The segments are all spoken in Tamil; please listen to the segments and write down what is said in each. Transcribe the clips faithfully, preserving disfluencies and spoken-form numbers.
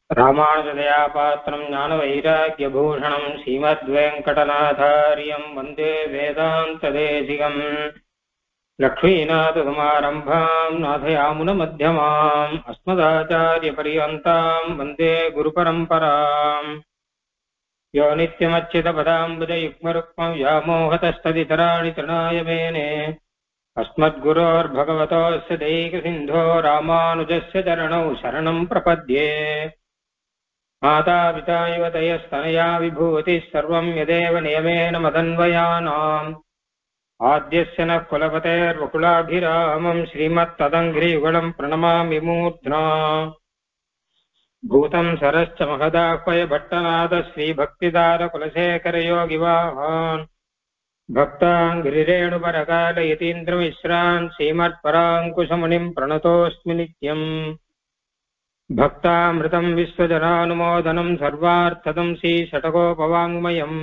ராமானுஜதயாபாத்திரம் ஞானவைராக்கியபூஷணம் ஸ்ரீமத்வேங்கடநாதாரியம் வந்தே வேதாந்ததேசிகம். லக்ஷ்மீநாதசமாரம்பாம் நாதயாமுனமத்தியமாம் அஸ்மதாச்சாரியபர்யந்தாம் வந்தே குருபரம்பராம். யோ நித்யமच्युतपदाम्बुजयुग्मरुक्मं व्यामोहतस्तदितराणि तृणाय मेने अस्मद्गुरोर्भगवतोऽस्य दैकसिन्धो रामानुजस्य चरणौ शरणं प्रपद्ये. माता पिता युवतयस्तनया विभूतिः सर्वं यदेव नियमेन मदन्वयानाम्. आद्यस्य नः कुलपतेर्वकुलाभिरामं श्रीमत्तदङ्घ्रियुगलं प्रणमामि मूर्ध्ना. भूतं सरश्च महदाह्वय भट्टनाथ श्रीभक्तिदारकुलशेखरयोगिवाहान् भक्ताङ्घ्रिरेणुपरकालयतीन्द्रमिश्रान् श्रीमत्पराङ्कुशमुनिं प्रणतोऽस्मि नित्यम्. भक्तामृतं विश्वजनानुमोदनं सर्वार्थदं श्रीषटकोपवाङ्मयम्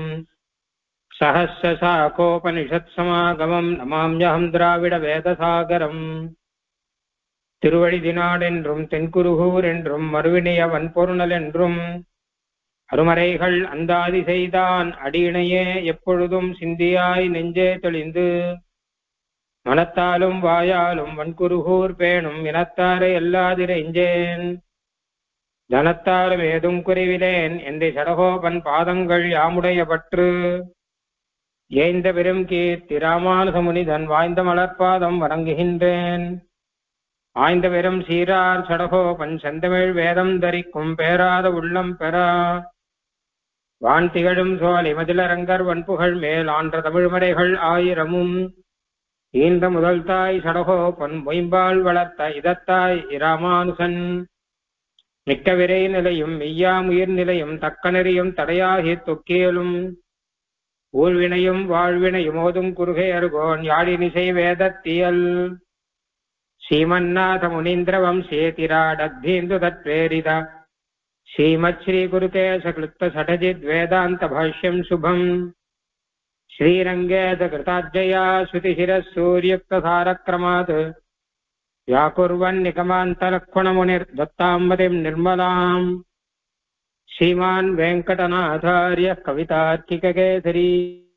सहस्रशाखोपनिषत्समागमं नमाम्यहं द्राविडवेदसागरम्. திருவழிதினாடென்றும் தென்குருகூர் என்றும் மறுவினைய வன்பொருணல் என்றும் அருமறைகள் அந்தாதி செய்தான் அடியினையே எப்பொழுதும் சிந்தியாய் நெஞ்சே தெளிந்து மனத்தாலும் வாயாலும் வன்குருகூர் பேணும் இனத்தாரை எல்லாதிரைஞ்சேன் தனத்தாலும் ஏதும் குறைவிலேன் என்று சடகோபன் பாதங்கள் யாமுடைய பற்று ஏய்ந்த பெரும் கீர்த்தி ராமானுசமுனிதன் வாய்ந்த மலர்பாதம் வணங்குகின்றேன். ஆய்ந்த பெரும் சீரார் சடகோபன் செந்தமிழ் வேதம் தரிக்கும் பேராத உள்ளம் பெறா வான் திகழும் சோலை மதிலரங்கர் வன்புகழ் மேல் ஆன்ற தமிழ்மறைகள் ஆயிரமும் ஈந்த முதல் தாய் சடகோபன் மொயம்பால் வளர்த்த இதத்தாய் இராமானுசன் மிக்க விரை நிலையும் மெய்யாம் உயிர் நிலையும் தக்க நெறியும் தடையாகி தொக்கியலும் ஊழ்வினையும் வாழ்வினையும் ஓதும் குறுகை அருகோன் யாழினிசை வேதத்தியல் श्रीमन्नाथ मुनीन्द्र वंशेतिराडद्धीन्दु तत्प्रेरित श्रीमत् श्री गुरुकेश क्लुप्त षठजिद् वेदांत भाष्यं शुभम् श्रीरंगेश कृताज्जया श्रुतिशिरः सूर्युक्त सारक्रमात् व्याकुर्वन् निगमान्तलक्ष्मणमुनिर्दत्ताम्बतिं निर्मलाम्. श्रीमान् वेङ्कटनाथार्य कवितार्किककेसरी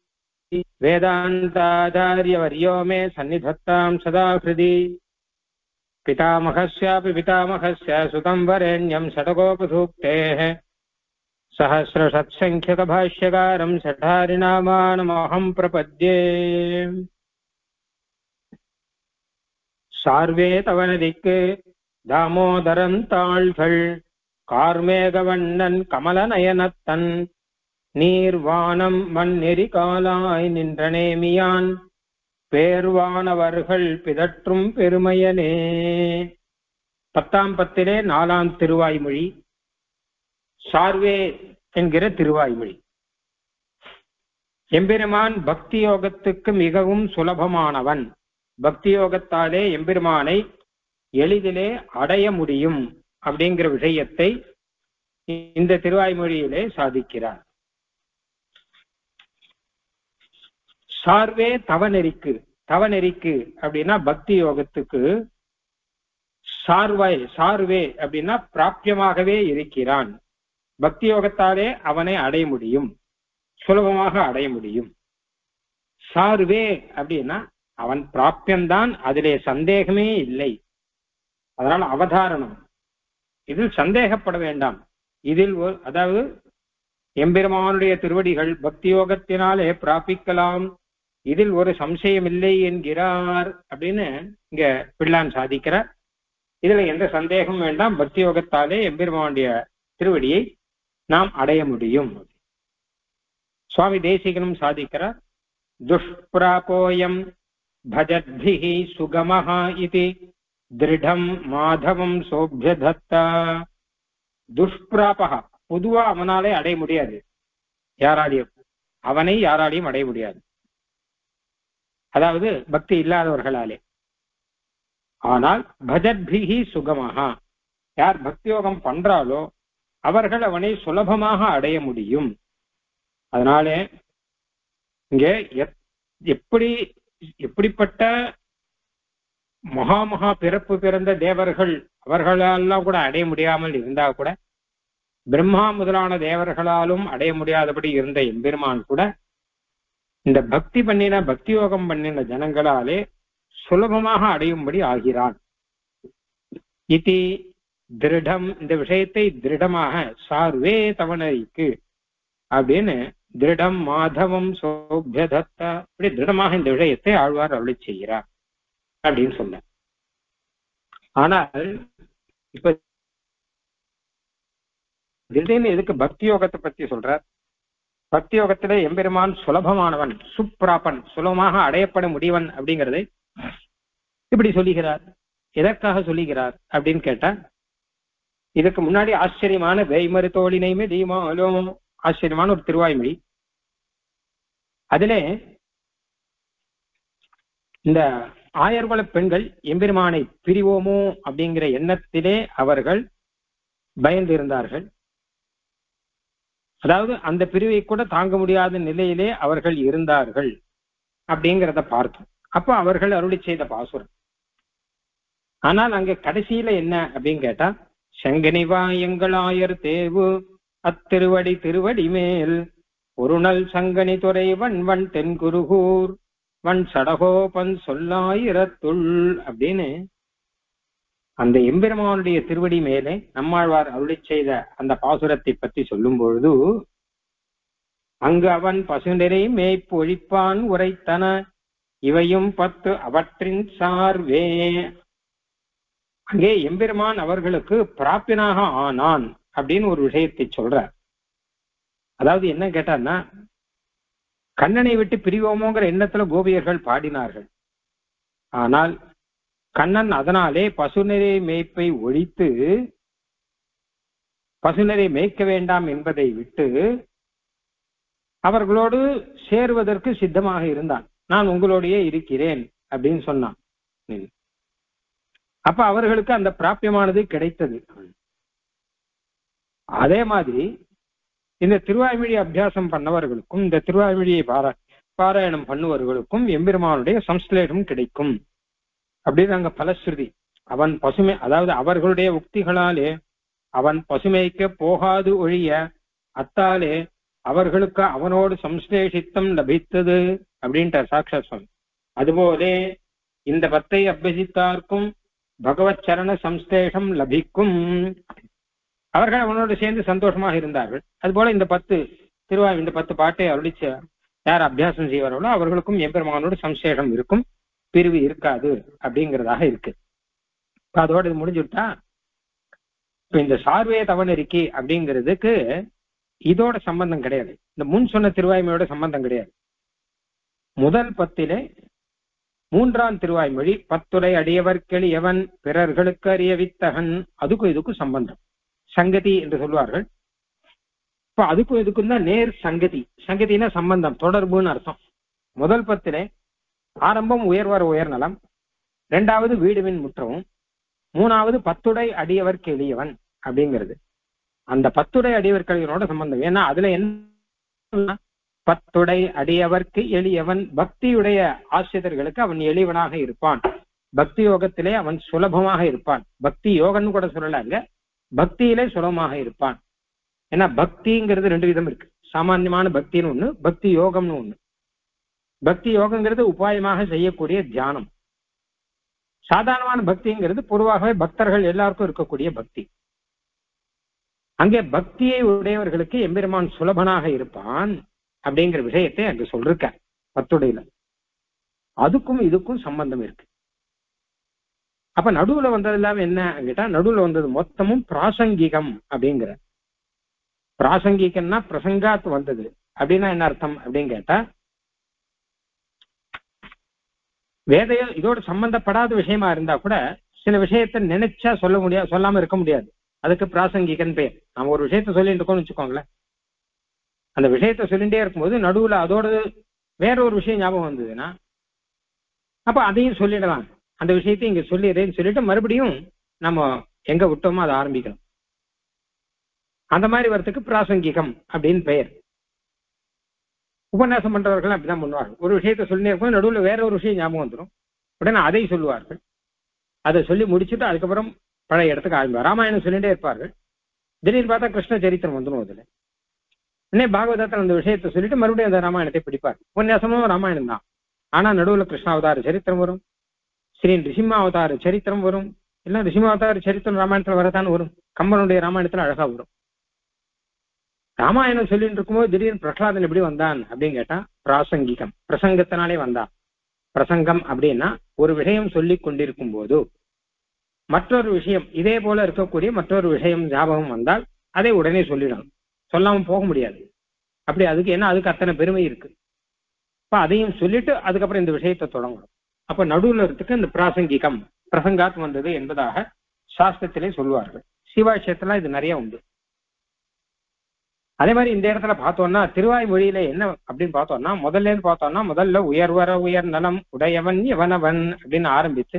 वेदान्ताचार्यवर्यो मे सन्निधत्तां सदा हृदि. पितामहस्यापि पितामहस्य सुतं वरेण्यं षट्कोपसूक्तेः सहस्रषट्सङ्ख्यकभाष्यकारं षठारिनामानमहं प्रपद्ये. सार्वे तवनदिक् दामोदरन्ताள்கள் கார்மேகவண்ணன் கமலநயனத்தன் நீர்வானம் மண்ணெறி காலாய் நின்ற நேமியான் பேர்வானவர்கள் பிதற்றும் பெருமையனே. பத்தாம் பத்திலே நாலாம் திருவாய்மொழி சார்வே என்கிற திருவாய்மொழி. எம்பெருமான் பக்தி யோகத்துக்கு மிகவும் சுலபமானவன். பக்தி யோகத்தாலே எம்பெருமானை எளிதிலே அடைய முடியும் அப்படிங்கிற விஷயத்தை இந்த திருவாய்மொழியிலே சாதிக்கிறார். சார்வே தவநெறிக்கு, தவநெறிக்கு அப்படின்னா பக்தி யோகத்துக்கு, சார்வை சார்வே அப்படின்னா பிராப்தியமாகவே இருக்கிறான். பக்தி யோகத்தாலே அவனை அடைய முடியும், சுலபமாக அடைய முடியும். சார்வே அப்படின்னா அவன் பிராப்தியம்தான், அதிலே சந்தேகமே இல்லை. அதனால் அவதாரணம், இதில் சந்தேகப்பட வேண்டாம். இதில் ஒரு அதாவது எம்பெருமானுடைய திருவடிகள் பக்தி யோகத்தினாலே பிராபிக்கலாம், இதில் ஒரு சம்சயம் இல்லை என்கிறார் அப்படின்னு இங்க பிள்ளான் சாதிக்கிறார். இதுல எந்த சந்தேகமும் வேண்டாம், பக்தி யோகத்தாலே எம்பெருமானுடைய திருவடியை நாம் அடைய முடியும். சுவாமி தேசிகனும் சாதிக்கிறார். துஷ்பிராபோயம் பஜத்பிஹி சுகமஹா இதி திருடம் மாதவம் சோபியதத்தா. துஷ்பிராபகா, பொதுவா அவனாலே அடைய முடியாது, யாராலையும் அவனை யாராலையும் அடைய முடியாது, அதாவது பக்தி இல்லாதவர்களாலே. ஆனால் பஜத்பிஹி சுகமஹா, யார் பக்தியோகம் பண்றாலோ அவர்கள் அவனை சுலபமாக அடைய முடியும். அதனாலே இங்கே எப்படி எப்படிப்பட்ட மகா மகா பிறப்பு பிறந்த தேவர்கள் அவர்களெல்லாம் கூட அடைய முடியாமல் இருந்தா கூட பிரம்மா முதலான தேவர்களாலும் அடைய முடியாதபடி இருந்த எம்பெருமான் கூட இந்த பக்தி பண்ணின பக்தி யோகம் பண்ணின ஜனங்களாலே சுலபமாக அடையும்படி ஆகிறான். இதி திருடம், இந்த விஷயத்தை திருடமாக சார்வே தவணரிக்கு அப்படின்னு திருடம் மாதவம் சோபியதத்த, இப்படி திருடமாக இந்த விஷயத்தை ஆழ்வார் அருளி செய்கிறார் அப்படின்னு சொன்ன. ஆனால் இப்ப திடீர்னு எதுக்கு பக்தி யோகத்தை பத்தி சொல்றார்? பக்தி யோகத்திலே எம்பெருமான் சுலபமானவன், சுப்ராபன், சுலபமாக அடையப்பட முடியவன் அப்படிங்கிறதை இப்படி சொல்லுகிறார். எதற்காக சொல்லுகிறார் அப்படின்னு கேட்டா, இதுக்கு முன்னாடி ஆச்சரியமான வேய்மறு தோழினைமே தீமாலோ ஆச்சரியமான ஒரு திருவாய்மொழி. அதிலே இந்த ஆயர்குல பெண்கள் எம்பெருமானை பிரிவோமோ அப்படிங்கிற எண்ணத்திலே அவர்கள் பயந்து இருந்தார்கள். அதாவது அந்த பிரிவை கூட தாங்க முடியாத நிலையிலே அவர்கள் இருந்தார்கள் அப்படிங்கிறத பார்த்தோம். அப்ப அவர்கள் அருளி செய்த பாசுரம். ஆனால் அங்க கடைசியில என்ன அப்படின்னு கேட்டா, செங்கனிவா எங்கள் ஆயர் தேவு அத்திருவடி திருவடி மேல் ஒரு நல் சங்கனி துறை வன்வன் தென்குருகூர் வன் சடகோபன் சொல்லாயிரத்துள் அப்படின்னு அந்த எம்பெருமானுடைய திருவடி மேலே நம்மாழ்வார் அருளி செய்த அந்த பாசுரத்தை பற்றி சொல்லும் பொழுது, அங்கு அவன் பசுநிறை மேய்ப்பு ஒழிப்பான் உரைத்தன இவையும் பத்து அவற்றின் சார்வே. அங்கே எம்பெருமான் அவர்களுக்கு பிராப்பியனாக ஆனான் அப்படின்னு ஒரு விஷயத்தை சொல்றார். அதாவது என்ன கேட்டான்னா, கண்ணனை விட்டு பிரிவோமோங்கிற எண்ணத்துல கோபியர்கள் பாடினார்கள். ஆனால் கண்ணன் அதனாலே பசுநிறை மேய்ப்பை ஒழித்து பசுநிறை மேய்க்க வேண்டாம் என்பதை விட்டு அவர்களோடு சேருவதற்கு சித்தமாக இருந்தான். நான் உங்களோடையே இருக்கிறேன் அப்படின்னு சொன்னான். அப்ப அவர்களுக்கு அந்த பிராப்பியமானது கிடைத்தது. அதே மாதிரி இந்த திருவாய்மொழி அபியாசம் பண்ணவர்களுக்கும் இந்த திருவாய்மொழியை பாரா பாராயணம் பண்ணுவர்களுக்கும் எம்பெருமானுடைய சம்ஸ்லேஷம் கிடைக்கும் அப்படின்னு அங்க பலஸ்ருதி. அவன் பசுமை, அதாவது அவர்களுடைய உக்திகளாலே அவன் பசுமைக்க போகாது ஒழிய அத்தாலே அவர்களுக்கு அவனோடு சம்ஸ்லேஷித்தம் லபித்தது அப்படின்ட்டு சாட்சாத் சுவாமி. அதுபோலே இந்த பத்தை அபியசித்தார்க்கும் பகவத் சரண சம்ஸ்லேஷம் லபிக்கும். அவர்கள் அவனோடு சேர்ந்து சந்தோஷமாக இருந்தார்கள். அதுபோல இந்த பத்து திருவா இந்த பத்து பாட்டை அருளிச்ச யார் அபியாசம் செய்வார்களோ அவர்களுக்கும் எம்பெருமானோடு சம்சேஷம் இருக்கும், பிரிவு இருக்காது அப்படிங்கிறதாக இருக்கு. அதோட இது முடிஞ்சுட்டா இப்ப இந்த சார்வே தவணரிக்கை அப்படிங்கிறதுக்கு இதோட சம்பந்தம் கிடையாது, இந்த முன் சொன்ன திருவாய்மொழியோட சம்பந்தம் கிடையாது. முதல் பத்திலே மூன்றாம் திருவாய்மொழி பத்துரை அடியவர்க்கெளி எவன் பிறர்களுக்கு அறிய வித்தகன், அதுக்கும் இதுக்கும் சம்பந்தம், சங்கதி என்று சொல்வார்கள். இப்ப அதுக்கும் இதுக்கும் தான் நேர் சங்கதி. சங்கதினா சம்பந்தம், தொடர்புன்னு அர்த்தம். முதல் பத்திலே ஆரம்பம் உயர்வார் உயர்நலம், இரண்டாவது வீடுவின் முற்றவும், மூணாவது பத்துடை அடியவர்க்கு எளியவன் அப்படிங்கிறது. அந்த பத்துடை அடியவர்க்கு எளியவனோட சம்பந்தம். ஏன்னா அதுல என்ன, பத்துடை அடியவர்க்கு எளியவன், பக்தியுடைய ஆசிரியர்களுக்கு அவன் எளியவனாக இருப்பான், பக்தி யோகத்திலே அவன் சுலபமாக இருப்பான். பக்தி யோகம்னு கூட சொல்லலாங்க, பக்தியிலே சுலபமாக இருப்பான். ஏன்னா பக்திங்கிறது ரெண்டு விதம் இருக்கு, சாமான்யமான பக்தின்னு ஒண்ணு, பக்தி யோகம்னு ஒண்ணு. பக்தி யோகங்கிறது உபாயமாக செய்யக்கூடிய தியானம். சாதாரணமான பக்திங்கிறது பொதுவாகவே பக்தர்கள் எல்லாருக்கும் இருக்கக்கூடிய பக்தி. அங்கே பக்தியை உடையவர்களுக்கு எம்பெருமான் சுலபனாக இருப்பான் அப்படிங்கிற விஷயத்தை அங்கு சொல்லிருக்க பத்துடையில. அதுக்கும் இதுக்கும் சம்பந்தம் இருக்கு. அப்ப நடுவுல வந்தது இல்லாம என்ன கேட்டா, நடுவுல வந்தது மொத்தமும் பிராசங்கிகம் அப்படிங்கிற. பிராசங்கிகம்னா பிரசங்காத் வந்தது அப்படின்னா என்ன அர்த்தம் அப்படின்னு கேட்டா, வேதைய இதோட சம்பந்தப்படாத விஷயமா இருந்தா கூட சில விஷயத்த நினைச்சா சொல்ல முடியாது, சொல்லாம இருக்க முடியாது. அதுக்கு பிராசங்கிகன் பேர். நம்ம ஒரு விஷயத்த சொல்லிட்டு இருக்கோம்னு வச்சுக்கோங்களேன், அந்த விஷயத்த சொல்லிட்டே இருக்கும்போது நடுவுல அதோட வேற ஒரு விஷயம் ஞாபகம் வந்ததுன்னா அப்ப அதையும் சொல்லிடலாம். அந்த விஷயத்தையும் இங்க சொல்லிடுறேன்னு சொல்லிட்டு மறுபடியும் நம்ம எங்க விட்டோமோ அதை ஆரம்பிக்கணும். அந்த மாதிரி வரத்துக்கு பிராசங்கிகம் அப்படின்னு பெயர். உபன்யாசம் பண்றவர்கள் அப்படிதான் பண்ணுவார்கள். ஒரு விஷயத்த சொல்லினே இருக்கும், நடுவில் வேற ஒரு விஷயம் ஞாபகம் வந்துடும், உடனே அதை சொல்லுவார்கள். அதை சொல்லி முடிச்சுட்டு அதுக்கப்புறம் பழைய இடத்துக்கு ஆரம்பிப்பார். ராமாயணம் சொல்லிட்டே இருப்பார்கள், திடீர்னு பார்த்தா கிருஷ்ண சரித்திரம் வந்துடும் அதுல. உடனே பாகவதத்தில் அந்த விஷயத்தை சொல்லிட்டு மறுபடியும் அந்த ராமாயணத்தை பிடிப்பார். உபன்யாசமும் ராமாயணம் தான். ஆனா நடுவுல கிருஷ்ணாவதார சரித்திரம் வரும், ஸ்ரீ ரிசிம்ம அவதார சரித்திரம் வரும். எல்லாம் ரிசிம்மாவதார சரித்திரம் ராமாயணத்துல வரதான் வரும். கம்பனுடைய ராமாயணத்துல அழகா வரும். ராமாயணம் சொல்லிட்டு இருக்கும்போது திடீர்னு பிரகலாதன் எப்படி வந்தான் அப்படின்னு கேட்டா பிராசங்கிகம், பிரசங்கத்தினாலே வந்தான். பிரசங்கம் அப்படின்னா ஒரு விஷயம் சொல்லி கொண்டிருக்கும் போது மற்றொரு விஷயம் இதே போல இருக்கக்கூடிய மற்றொரு விஷயம் ஞாபகம் வந்தால் அதை உடனே சொல்லிடணும், சொல்லாம போக முடியாது. அப்படி அதுக்கு என்ன, அதுக்கு அத்தனை பெருமை இருக்கு. அப்ப அதையும் சொல்லிட்டு அதுக்கப்புறம் இந்த விஷயத்தை தொடங்கணும். அப்ப நடுவுல இருக்கிறதுக்கு இந்த பிராசங்கிகம், பிரசங்காத் வந்தது என்பதாக சாஸ்திரத்திலே சொல்லுவார்கள். சிவாட்சியத்துல இது நிறைய உண்டு. அதே மாதிரி இந்த இடத்துல பார்த்தோம்னா திருவாய்மொழியில என்ன அப்படின்னு பார்த்தோம்னா முதல்ல இருந்து பார்த்தோம்னா முதல்ல உயர்வர உயர் நலம் உடையவன் எவனவன் அப்படின்னு ஆரம்பிச்சு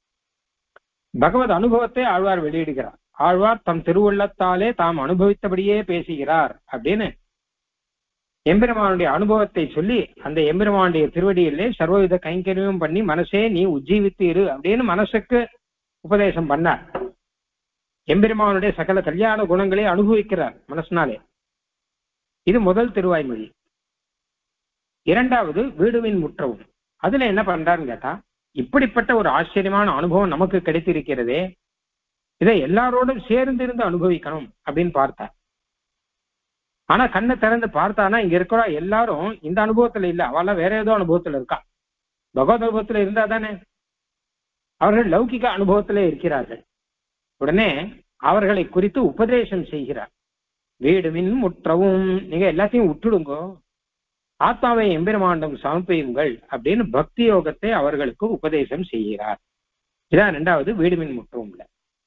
பகவத் அனுபவத்தை ஆழ்வார் வெளியிடுகிறார். ஆழ்வார் தம் திருவுள்ளத்தாலே தாம் அனுபவித்தபடியே பேசுகிறார் அப்படின்னு எம்பெருமானுடைய அனுபவத்தை சொல்லி அந்த எம்பெருமானுடைய திருவடியிலே சர்வவித கைங்கரியம் பண்ணி மனசே நீ உஜ்ஜீவித்து இரு அப்படின்னு மனசுக்கு உபதேசம் பண்ணார். எம்பெருமானுடைய சகல கல்யாண குணங்களை அனுபவிக்கிறார் மனசுனாலே. இது முதல் திருவாய்மொழி. இரண்டாவது வீடுவின் முற்றவும். அதுல என்ன பண்றாருன்னு கேட்டா இப்படிப்பட்ட ஒரு ஆச்சரியமான அனுபவம் நமக்கு கிடைத்திருக்கிறதே, இதை எல்லாரோடும் சேர்ந்து இருந்து அனுபவிக்கணும் அப்படின்னு பார்த்தார். ஆனா கண்ணை திறந்து பார்த்தானா இங்க இருக்கிற எல்லாரும் இந்த அனுபவத்துல இல்ல, அவெல்லாம் வேற ஏதோ அனுபவத்துல இருக்கா. பகவத் அனுபவத்துல இருந்தா தானே, அவர்கள் லௌகிக அனுபவத்திலே இருக்கிறார்கள். உடனே அவர்களை குறித்து உபதேசம் செய்கிறார். வீடுமின் முற்றவும், நீங்க எல்லாத்தையும் விட்டுடுங்கோ, ஆத்மாவை எம்பெருமாண்டம் சமர்ப்பியுங்கள் அப்படின்னு பக்தி யோகத்தை அவர்களுக்கு உபதேசம் செய்கிறார். இதான் ரெண்டாவது வீடுமின் முற்றவும்ல.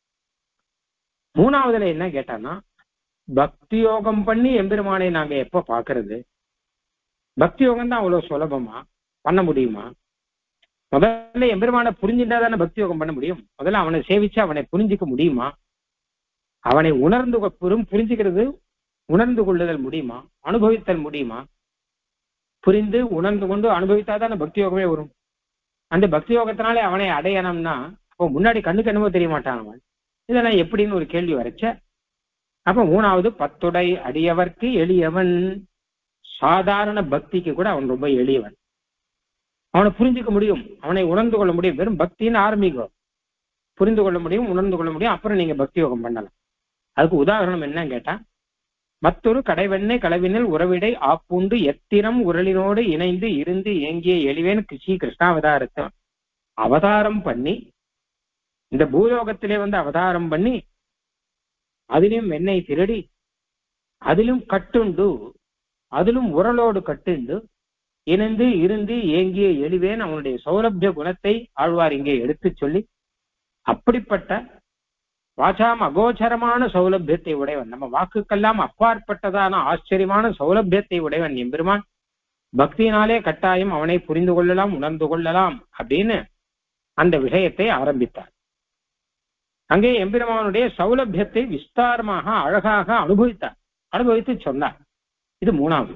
மூணாவதுல என்ன கேட்டான்னா பக்தி யோகம் பண்ணி எம்பெருமானை நாங்க எப்ப பாக்குறது? பக்தி யோகம் தான் அவ்வளவு சுலபமா பண்ண முடியுமா? முதல்ல எம்பெருமானை புரிஞ்சுட்டா தானே பக்தி யோகம் பண்ண முடியும். முதல்ல அவனை சேவிச்சு அவனை புரிஞ்சுக்க முடியுமா? அவனை உணர்ந்து புரிஞ்சுக்கிறது, உணர்ந்து கொள்ளுதல் முடியுமா? அனுபவித்தல் முடியுமா? புரிந்து உணர்ந்து கொண்டு அனுபவித்தாதான பக்தி யோகமே வரும். அந்த பக்தி யோகத்தினாலே அவனை அடையணும்னா அப்போ முன்னாடி கண்ணுக்கு என்னமோ தெரிய மாட்டான் அவன். இதெல்லாம் எப்படின்னு ஒரு கேள்வி வரைச்ச. அப்ப மூணாவது பத்துடை அடியவர்க்கு எளியவன். சாதாரண பக்திக்கு கூட அவன் ரொம்ப எளியவன். அவனை புரிஞ்சுக்க முடியும், அவனை உணர்ந்து கொள்ள முடியும். வெறும் பக்தின்னு ஆரம்பிக்கும், புரிந்து கொள்ள முடியும், உணர்ந்து கொள்ள முடியும். அப்புறம் நீங்க பக்தி யோகம் பண்ணலாம். அதுக்கு உதாரணம் என்னன்னு கேட்டா மற்றொரு கடைவெண்ணை களவினில் உறவிடை ஆப்புண்டு எத்திரம் உரளினோடு இணைந்து இருந்து இயங்கிய எளிவேன் ஸ்ரீ கிருஷ்ணாவதாரத்தை அவதாரம் பண்ணி இந்த பூலோகத்திலே வந்து அவதாரம் பண்ணி அதிலும் வெண்ணெய் திருடி அதிலும் கட்டுண்டு அதிலும் உரலோடு கட்டுண்டு இணைந்து இருந்து இயங்கிய எளிவேன் அவனுடைய சௌலபிய குணத்தை ஆழ்வார் இங்கே எடுத்து சொல்லி அப்படிப்பட்ட வாசாம் அகோச்சரமான சௌலபியத்தை உடையவன், நம்ம வாக்குக்கெல்லாம் அப்பாற்பட்டதான ஆச்சரியமான சௌலபியத்தை உடையவன் எம்பெருமான். பக்தியினாலே கட்டாயம் அவனை புரிந்து கொள்ளலாம், உணர்ந்து கொள்ளலாம் அப்படின்னு அந்த விஷயத்தை ஆரம்பித்தார். அங்கே எம்பெருமானுடைய சௌலபியத்தை விஸ்தாரமாக அழகாக அனுபவித்தார், அனுபவித்து சொன்னார். இது மூணாவது.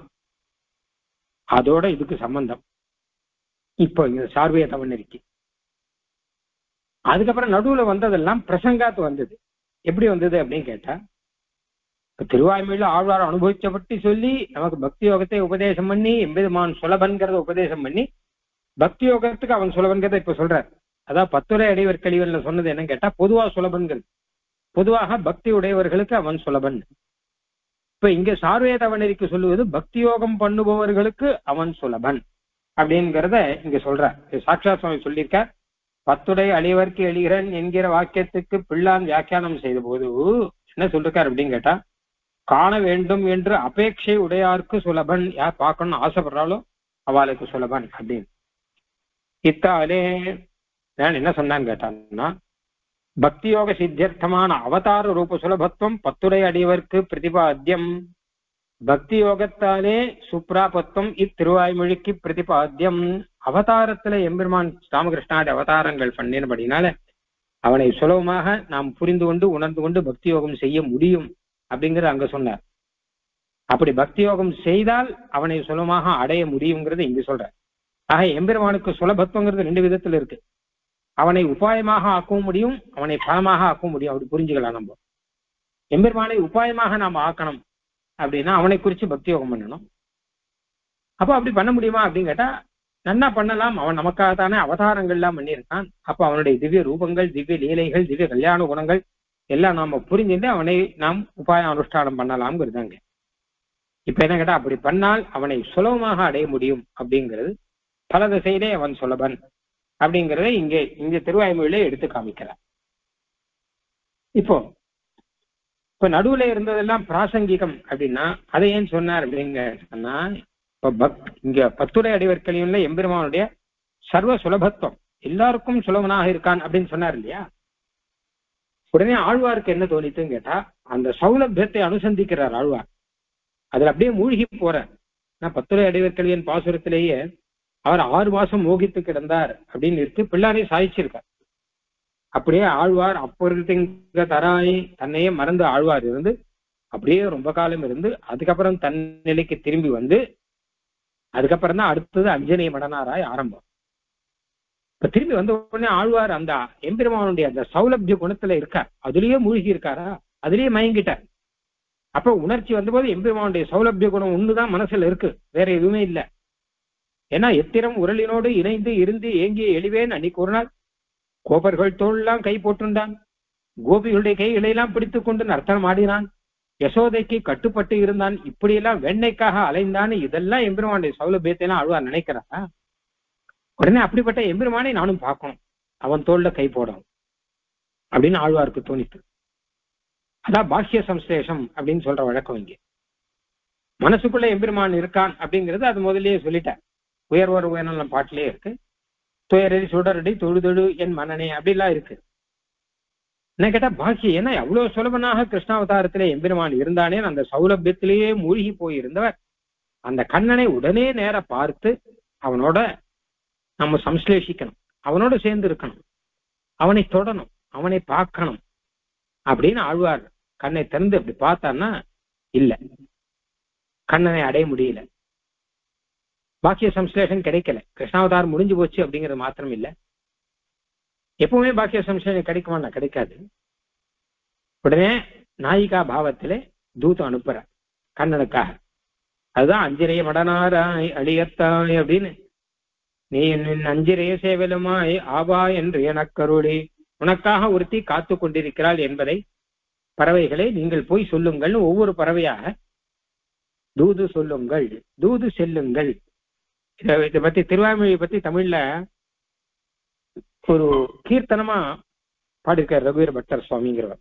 அதோட இதுக்கு சம்பந்தம் இப்போ சார்விய தமிழ் இருக்கு. அதுக்கப்புறம் நடுவுல வந்ததெல்லாம் பிரசங்காத்து வந்தது. எப்படி வந்தது அப்படின்னு கேட்டா திருவாய்மொழியில ஆழ்வார் அனுபவிச்ச பற்றி சொல்லி நமக்கு பக்தி யோகத்தை உபதேசம் பண்ணி எம்பெருமான் சுலபன்கிறத உபதேசம் பண்ணி பக்தி யோகத்துக்கு அவன் சுலபன்கிறத இப்ப சொல்றார். அதான் பத்துரை அடைவர் கழிவன்ல சொன்னது என்னன்னு கேட்டா பொதுவா சுலபன்கள், பொதுவாக பக்தி உடையவர்களுக்கு அவன் சுலபன். இப்ப இங்க சார்வேதவனரிக்கு சொல்லுவது பக்தி யோகம் பண்ணுபவர்களுக்கு அவன் சுலபன் அப்படிங்கிறத இங்க சொல்றார். சாட்சாத் சுவாமி சொல்லியிருக்கார். பத்துடை அழிவர்க்கு எளிகிறன் என்கிற வாக்கியத்துக்கு பிள்ளான் வியாக்கியானம் செய்த போது என்ன சொல்லிருக்கார் அப்படின்னு கேட்டா காண வேண்டும் என்று அபேட்சை உடையாருக்கு சுலபன், யார் பார்க்கணும்னு ஆசைப்படுறாலோ அவளுக்கு சுலபன் அப்படின்னு. இத்தாலே நான் என்ன சொன்னான்னு கேட்டான்னா பக்தி யோக சித்தியர்த்தமான அவதார ரூப சுலபத்துவம் பத்துடை அடியவர்க்கு பிரதிபாத்தியம். பக்தி யோகத்தாலே சுப்ராபத்துவம் இத்திருவாய்மொழிக்கு பிரதிபாத்தியம். அவதாரத்துல எம்பெருமான் ராமகிருஷ்ணாடி அவதாரங்கள் பண்ணினபடினால அவனை சுலபமாக நாம் புரிந்து கொண்டு உணர்ந்து கொண்டு பக்தி யோகம் செய்ய முடியும் அப்படிங்கிறத அங்க சொன்னார். அப்படி பக்தி யோகம் செய்தால் அவனை சுலபமாக அடைய முடியுங்கிறது இங்க சொல்ற. ஆக எம்பெருமானுக்கு சுலபத்துவங்கிறது ரெண்டு விதத்துல இருக்கு. அவனை உபாயமாக ஆக்கவும் முடியும், அவனை பலமாக ஆக்கவும் முடியும். அப்படி புரிஞ்சுக்கலாம் நம்ம. எம்பெருமானை உபாயமாக நாம் ஆக்கணும் அப்படின்னா அவனை குறித்து பக்தி யோகம் பண்ணணும். அப்போ அப்படி பண்ண முடியுமா அப்படின்னு கேட்டா நன்னா பண்ணலாம். அவன் நமக்காக தானே அவதாரங்கள்லாம் பண்ணியிருக்கான். அப்ப அவனுடைய திவ்ய ரூபங்கள், திவ்ய லீலைகள், திவ்ய கல்யாண குணங்கள் எல்லாம் நாம புரிஞ்சுட்டு அவனை நாம் உபாய அனுஷ்டானம் பண்ணலாம்ங்கிறதாங்க. இப்ப என்ன கேட்டா அப்படி பண்ணால் அவனை சுலபமாக அடைய முடியும் அப்படிங்கிறது பல திசையிலே அவன் சுலபன் அப்படிங்கிறத இங்கே இங்க திருவாய்மொழியிலே எடுத்து காமிக்கிறார். இப்போ இப்ப நடுவுல இருந்ததெல்லாம் பிராசங்கிகம் அப்படின்னா அதை ஏன் சொன்னார் அப்படிங்கன்னா, இப்ப பக் இங்க பத்துரை அடிவர்க்கலையும்ல எம்பெருமானுடைய சர்வ சுலபத்துவம் எல்லாருக்கும் சுலபனாக இருக்கான் அப்படின்னு சொன்னார் இல்லையா. உடனே ஆழ்வாருக்கு என்ன தோணித்துன்னு கேட்டா அந்த சௌலபியத்தை அனுசந்திக்கிறார் ஆழ்வார். அதுல அப்படியே மூழ்கி போறார். நான் பத்துரை அடிவர்க்கலியன் பாசுரத்திலேயே அவர் ஆறு மாசம் மோகித்து கிடந்தார் அப்படின்னு இருக்கு, பிள்ளாரே சாதிச்சிருக்கார். அப்படியே ஆழ்வார் அப்பொருத்திங்க தராய் தன்னையே மறந்து ஆழ்வார் இருந்து அப்படியே ரொம்ப காலம் இருந்து அதுக்கப்புறம் தன் நிலைக்கு திரும்பி வந்து அதுக்கப்புறம் தான் அடுத்தது அஞ்சனை மடனாராய் ஆரம்பம். இப்ப திரும்பி வந்த உடனே ஆழ்வார் அந்த எம்பெருமானுடைய அந்த சௌலபிய குணத்துல இருக்கார், அதுலயே மூழ்கி இருக்காரா, அதுலயே மயங்கிட்டார். அப்ப உணர்ச்சி வந்தபோது எம்பெருமானுடைய சௌலபிய குணம் ஒண்ணுதான் மனசுல இருக்கு, வேற எதுவுமே இல்லை. ஏன்னா எத்திரம் உரலினோடு இணைந்து இருந்து ஏங்கிய எளிவேன் அன்னைக்கு ஒரு நாள் கோபர்கள் தோல்லாம் கை போட்டுண்டான், கோபிகளுடைய கைகளையெல்லாம் பிடித்து கொண்டு நர்த்தனம் ஆடினான், யசோதைக்கு கட்டுப்பட்டு இருந்தான், இப்படியெல்லாம் வெண்ணைக்காக அலைந்தான். இதெல்லாம் எம்பெருமானுடைய சௌலபியத்தை எல்லாம் ஆழ்வார் நினைக்கிறாரா? உடனே அப்படிப்பட்ட எம்பெருமானை நானும் பார்க்கணும், அவன் தோல்ல கை போடணும் அப்படின்னு ஆழ்வாருக்கு தோணித்து. அதான் பாஹ்ய சம்ஸ்லேஷம் அப்படின்னு சொல்ற வழக்கம். இங்கே மனசுக்குள்ள எம்பெருமான் இருக்கான் அப்படிங்கிறது அது முதல்லயே சொல்லிட்டார். உயர்வர் உயர்நல பாட்டிலே இருக்கு. துயரடி சுடரடி தொழுதொழு என் மனனே அப்படிலாம் இருக்கு. என்ன கேட்டா பாக்கியம், ஏன்னா எவ்வளவு சுலபனாக கிருஷ்ணாவதாரத்திலே எம்பெருமான் இருந்தானே அந்த சௌலபியத்திலேயே மூழ்கி போயிருந்தவர் அந்த கண்ணனை உடனே நேர பார்த்து அவனோட நம்ம சம்ஸ்லேஷிக்கணும், அவனோட சேர்ந்து இருக்கணும், அவனை தொடணும், அவனை பார்க்கணும் அப்படின்னு ஆழ்வார் கண்ணை திறந்து அப்படி பார்த்தான்னா இல்ல, கண்ணனை அடைய முடியல, பாக்கிய சம்ஸ்லேஷன் கிடைக்கல. கிருஷ்ணாவதாரம் முடிஞ்சு போச்சு அப்படிங்கிறது மாத்திரம் இல்லை, எப்பவுமே பாக்கிய சம்ஸ்லேஷன் கிடைக்குமான்னா கிடைக்காது. உடனே நாயிகா பாவத்திலே தூதம் அனுப்புற கண்ணனுக்காக. அதுதான் அஞ்சிரைய மடனாராய் அழியத்தாய் அப்படின்னு, நீ என் அஞ்சிரைய சேவலுமாய் ஆவா என்று எனக்கருளி உனக்காக ஒருத்தி காத்து கொண்டிருக்கிறாள் என்பதை பறவைகளை நீங்கள் போய் சொல்லுங்கள். ஒவ்வொரு பறவையாக தூது சொல்லுங்கள், தூது செல்லுங்கள். இதை பத்தி திருவாய்மொழியை பத்தி தமிழ்ல ஒரு கீர்த்தனமா பாடிருக்கார் ரகுவீர பட்டர் சுவாமிங்கிறவர்.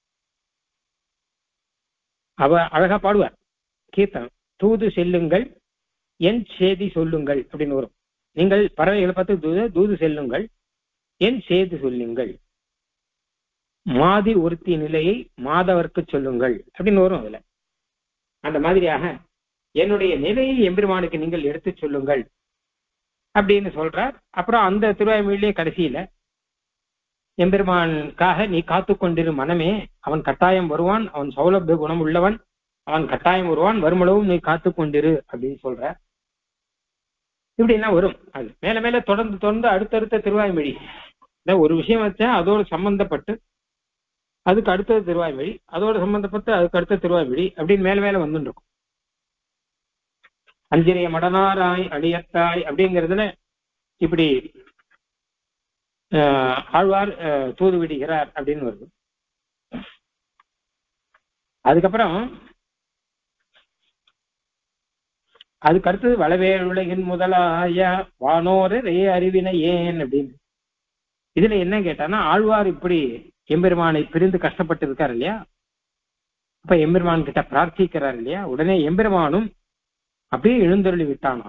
அவ அழகா பாடுவார் கீர்த்தனம். தூது செல்லுங்கள் என் செய்தி சொல்லுங்கள் அப்படின்னு வரும். நீங்கள் பறவைகளை பார்த்து தூது தூது செல்லுங்கள் என் செய்தி சொல்லுங்கள், மாதி ஒருத்தி நிலையை மாதவர்க்கு சொல்லுங்கள் அப்படின்னு வரும். அதுல அந்த மாதிரியாக என்னுடைய நிலையை எம்பெருமானுக்கு நீங்கள் எடுத்து சொல்லுங்கள் அப்படின்னு சொல்றார். அப்புறம் அந்த திருவாய்மொழியிலே கடைசியில எம்பெருமானுக்காக நீ காத்து கொண்டிரு மனமே, அவன் கட்டாயம் வருவான், அவன் சௌலபிய குணம் உள்ளவன், அவன் கட்டாயம் வருவான், வருமளவும் நீ காத்து கொண்டிரு அப்படின்னு சொல்ற. இப்படி எல்லாம் வரும். அது மேல மேல தொடர்ந்து தொடர்ந்து அடுத்தடுத்த திருவாய்மொழி ஒரு விஷயம் வச்சா அதோடு சம்பந்தப்பட்டு அதுக்கு அடுத்தது திருவாய்மொழி, அதோடு சம்பந்தப்பட்டு அதுக்கு அடுத்த திருவாய்மொழி அப்படின்னு மேல மேல வந்துட்டு இருக்கும். அஞ்சிரைய மடனாராய் அழியத்தாய் அப்படிங்கிறதுல இப்படி ஆழ்வார் தூது விடுகிறார் அப்படின்னு வருது. அதுக்கப்புறம் அதுக்கு அடுத்தது வளவே உலகின் முதலாய வானோரே அறிவினை ஏன் அப்படின்னு. இதுல என்ன கேட்டான்னா ஆழ்வார் இப்படி எம்பெருமானை பிரிந்து கஷ்டப்பட்டு இருக்காரு இல்லையா, அப்ப எம்பெருமான் கிட்ட பிரார்த்திக்கிறார் இல்லையா, உடனே எம்பெருமானும் அப்படியே எழுந்தருளி விட்டானா.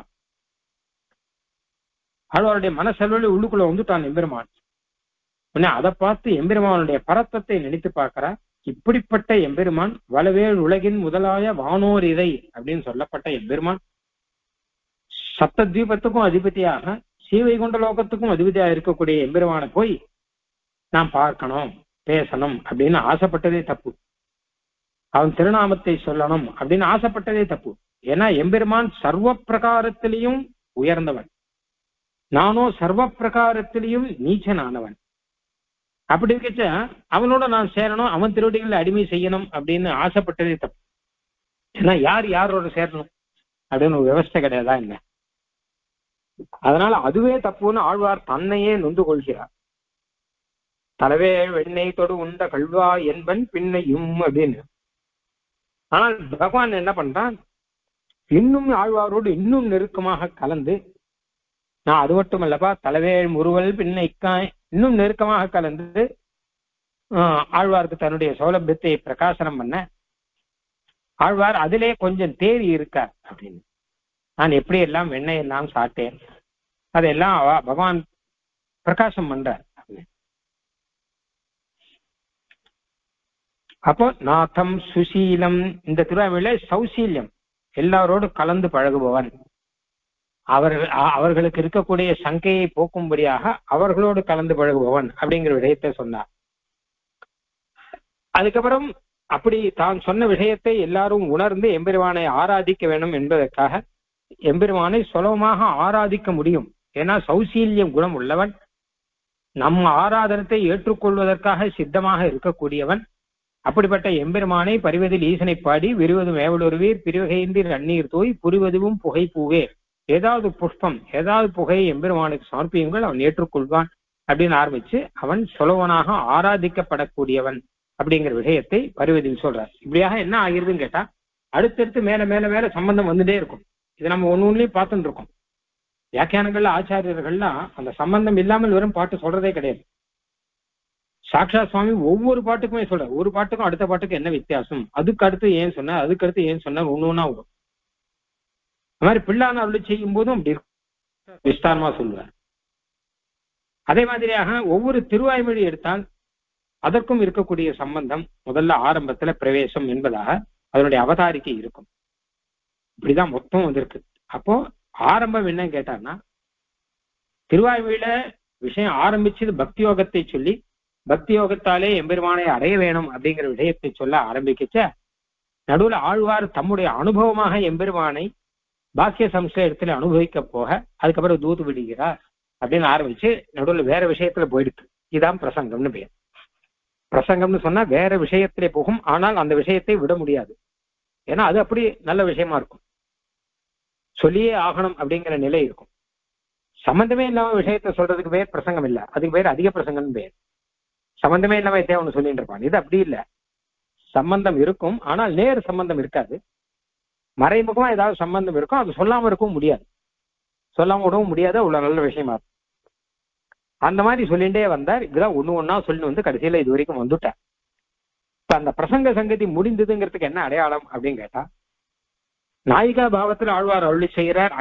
ஆழ்வாருடைய மனசெல்வழி உள்ளுக்குள்ள வந்துட்டான் எம்பெருமான். உடனே அதை பார்த்து எம்பெருமானுடைய பரத்தத்தை நினைத்து பார்க்கிறார். இப்படிப்பட்ட எம்பெருமான் வளவேல் உலகின் முதலாய வானோர் இறை அப்படின்னு சொல்லப்பட்ட எம்பெருமான் சப்த தீபத்துக்கும் அதிபதியாக ஸ்ரீவைகுண்ட லோகத்துக்கும் அதிபதியாக இருக்கக்கூடிய எம்பெருமானை போய் நாம் பார்க்கணும் பேசணும் அப்படின்னு ஆசைப்பட்டதே தப்பு. அவன் திருநாமத்தை சொல்லணும் அப்படின்னு ஆசைப்பட்டதே தப்பு. ஏன்னா எம்பெருமான் சர்வ பிரகாரத்திலையும் உயர்ந்தவன், நானோ சர்வ பிரகாரத்திலையும் நீச்சனானவன். அப்படி இருக்கச்ச அவனோட நான் சேரணும், அவன் திருவடிகளை அடிமை செய்யணும் அப்படின்னு ஆசைப்பட்டதே தப்பு. ஏன்னா யார் யாரோட சேரணும் அப்படின்னு ஒரு விவஸ்தை கிடையாதா என்ன? அதனால அதுவே தப்புன்னு ஆழ்வார் தன்னையே நொந்து கொள்கிறார். தலவே வெண்ணெய் தொடு உண்ட கல்வா என்பன் பின்னையும் அப்படின்னு. ஆனால் பகவான் என்ன பண்றான், இன்னும் ஆழ்வாரோடு இன்னும் நெருக்கமாக கலந்து, நான் அது மட்டும் அல்லப்பா தலைவேள் முறுவல் பின்னைக்காய் இன்னும் நெருக்கமாக கலந்து ஆழ்வாருக்கு தன்னுடைய சௌலபியத்தை பிரகாசனம் பண்ண, ஆழ்வார் அதிலே கொஞ்சம் தேறி இருக்கார் அப்படின்னு. நான் எப்படி எல்லாம் வெண்ணெய் எல்லாம் சாட்டேன் அதெல்லாம் பகவான் பிரகாசம் பண்றார். அப்போ நாதம் சுசீலம், இந்த திருவாவில சௌசீல்யம், எல்லாரோடு கலந்து பழகுபவன், அவர்கள் அவர்களுக்கு இருக்கக்கூடிய சங்கையை போக்கும்படியாக அவர்களோடு கலந்து பழகுபவன் அப்படிங்கிற விஷயத்தை சொன்னார். அதுக்கப்புறம் அப்படி தான் சொன்ன விஷயத்தை எல்லாரும் உணர்ந்து எம்பெருமானை ஆராதிக்க வேண்டும் என்பதற்காக எம்பெருமானை சுலபமாக ஆராதிக்க முடியும். ஏன்னா சௌசீல்யம் குணம் உள்ளவன், நம் ஆராதனத்தை ஏற்றுக்கொள்வதற்காக சித்தமாக இருக்கக்கூடியவன். அப்படிப்பட்ட எம்பெருமானை பரிவதில் ஈசனை பாடி விரிவதும் ஏவலுருவீர் பிரிவகைந்தி நன்னீர் தோய் புரிவதுவும் புகை பூவே, ஏதாவது புஷ்பம் ஏதாவது புகையை எம்பெருமானுக்கு சமர்ப்பியுங்கள், அவன் ஏற்றுக்கொள்வான் அப்படின்னு ஆரம்பிச்சு அவன் சுலபனாக ஆராதிக்கப்படக்கூடியவன் அப்படிங்கிற விஷயத்தை பரிவதில் சொல்றார். இப்படியாக என்ன ஆகிருதுன்னு கேட்டா அடுத்தடுத்து மேல மேல மேல சம்பந்தம் வந்துட்டே இருக்கும். இது நம்ம ஒன்னு ஒன்னுலயும் பார்த்துட்டு இருக்கோம். வியாக்கியானங்கள்ல ஆச்சாரியர்கள்லாம் அந்த சம்பந்தம் இல்லாமல் வெறும் பாட்டு சொல்றதே கிடையாது. சாக்ஷாத் சுவாமி ஒவ்வொரு பாட்டுக்குமே சொல்ற, ஒரு பாட்டுக்கும் அடுத்த பாட்டுக்கு என்ன வித்தியாசம், அதுக்கு அடுத்து ஏன் சொன்ன, அதுக்கு அடுத்து ஏன் சொன்ன, ஒண்ணு ஒன்னா வரும். அது மாதிரி பிள்ளான அருளி செய்யும் போதும் அப்படி விஸ்தாரமா சொல்லுவார். அதே மாதிரியாக ஒவ்வொரு திருவாய்மொழி எடுத்தால் அதற்கும் இருக்கக்கூடிய சம்பந்தம் முதல்ல ஆரம்பத்துல பிரவேசம் என்பதாக அதனுடைய அவதாரிக்கை இருக்கும். இப்படிதான் மொத்தம் வந்திருக்கு. அப்போ ஆரம்பம் என்னன்னு கேட்டான்னா, திருவாய்மொழியில விஷயம் ஆரம்பிச்சது பக்தி யோகத்தை சொல்லி, பக்தி யோகத்தாலே எம்பெருமானை அடைய வேணும் அப்படிங்கிற விஷயத்தை சொல்ல ஆரம்பிக்கச்ச, நடுவில் ஆழ்வார் தம்முடைய அனுபவமாக எம்பெருமானை பாக்கிய சம்ஸ்லேடத்துல அனுபவிக்க போக அதுக்கப்புறம் தூது விடுகிறார் அப்படின்னு ஆரம்பிச்சு நடுவில் வேற விஷயத்துல போயிடுது. இதுதான் பிரசங்கம்னு பேர். பிரசங்கம்னு சொன்னா வேற விஷயத்திலே போகும், ஆனால் அந்த விஷயத்தை விட முடியாது. ஏன்னா அது அப்படி நல்ல விஷயமா இருக்கும், சொல்லியே ஆகணும் அப்படிங்கிற நிலை இருக்கும். சம்பந்தமே இல்லாம விஷயத்த சொல்றதுக்கு பேர் பிரசங்கம் இல்லை, அதுக்கு பேர் அதிக பிரசங்கம்னு பேர். சம்பந்தமே இல்லாம எதையா ஒண்ணு சொல்லிட்டு இருப்பான். இது அப்படி இல்லை, சம்பந்தம் இருக்கும் ஆனால் நேர் சம்பந்தம் இருக்காது. மறைமுகமா ஏதாவது சம்பந்தம் இருக்கும், அது சொல்லாம இருக்கவும் முடியாது, சொல்லாம விடவும் முடியாது. அவ்வளவு நல்ல விஷயமா இருக்கும். அந்த மாதிரி சொல்லிட்டே வந்தார். இதுதான் ஒண்ணு ஒன்னா சொல்லி வந்து கடைசியில இது வரைக்கும் வந்துட்டேன். அந்த பிரசங்க சங்கதி முடிந்ததுங்கிறதுக்கு என்ன அடையாளம் அப்படின்னு கேட்டா, நாயிகா பாவத்தில் ஆழ்வார் அருளி செய்கிறார்.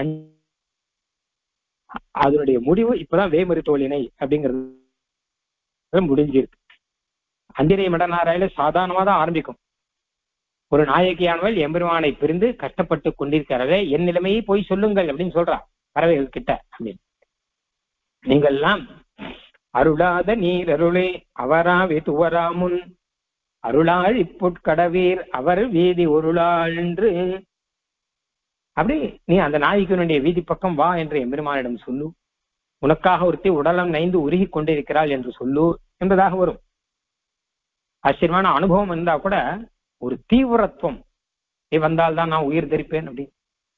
அதனுடைய முடிவு இப்பதான் வேமறி தோழினை அப்படிங்கிறது முடிஞ்சிருக்கு. அஞ்சனை மடநாராயில சாதாரணமா தான் ஆரம்பிக்கும். ஒரு நாயகியானவள் எம்பெருமானை பிரிந்து கஷ்டப்பட்டு கொண்டிருக்கிறவே என் நிலைமையை போய் சொல்லுங்கள் அப்படின்னு சொல்றா பறவைகள் கிட்ட. அப்படின்னு நீங்கள்லாம் அருளாத நீர் அருளே அவராவே துவராமுன் அருளாள் இப்புட்கடவீர் அவர் வீதி ஒருளாள் என்று, அப்படி நீ அந்த நாயகனுடைய வீதி பக்கம் வா என்று எம்பெருமானிடம் சொல்லு, உனக்காக ஒருத்தி உடலம் நைந்து உருகி கொண்டிருக்கிறாள் என்று சொல்லு என்பதாக வரும். ஆச்சரியமான அனுபவம் இருந்தா கூட ஒரு தீவிரத்துவம் நீ வந்தால்தான் நான் உயிர் தரிப்பேன் அப்படின்னு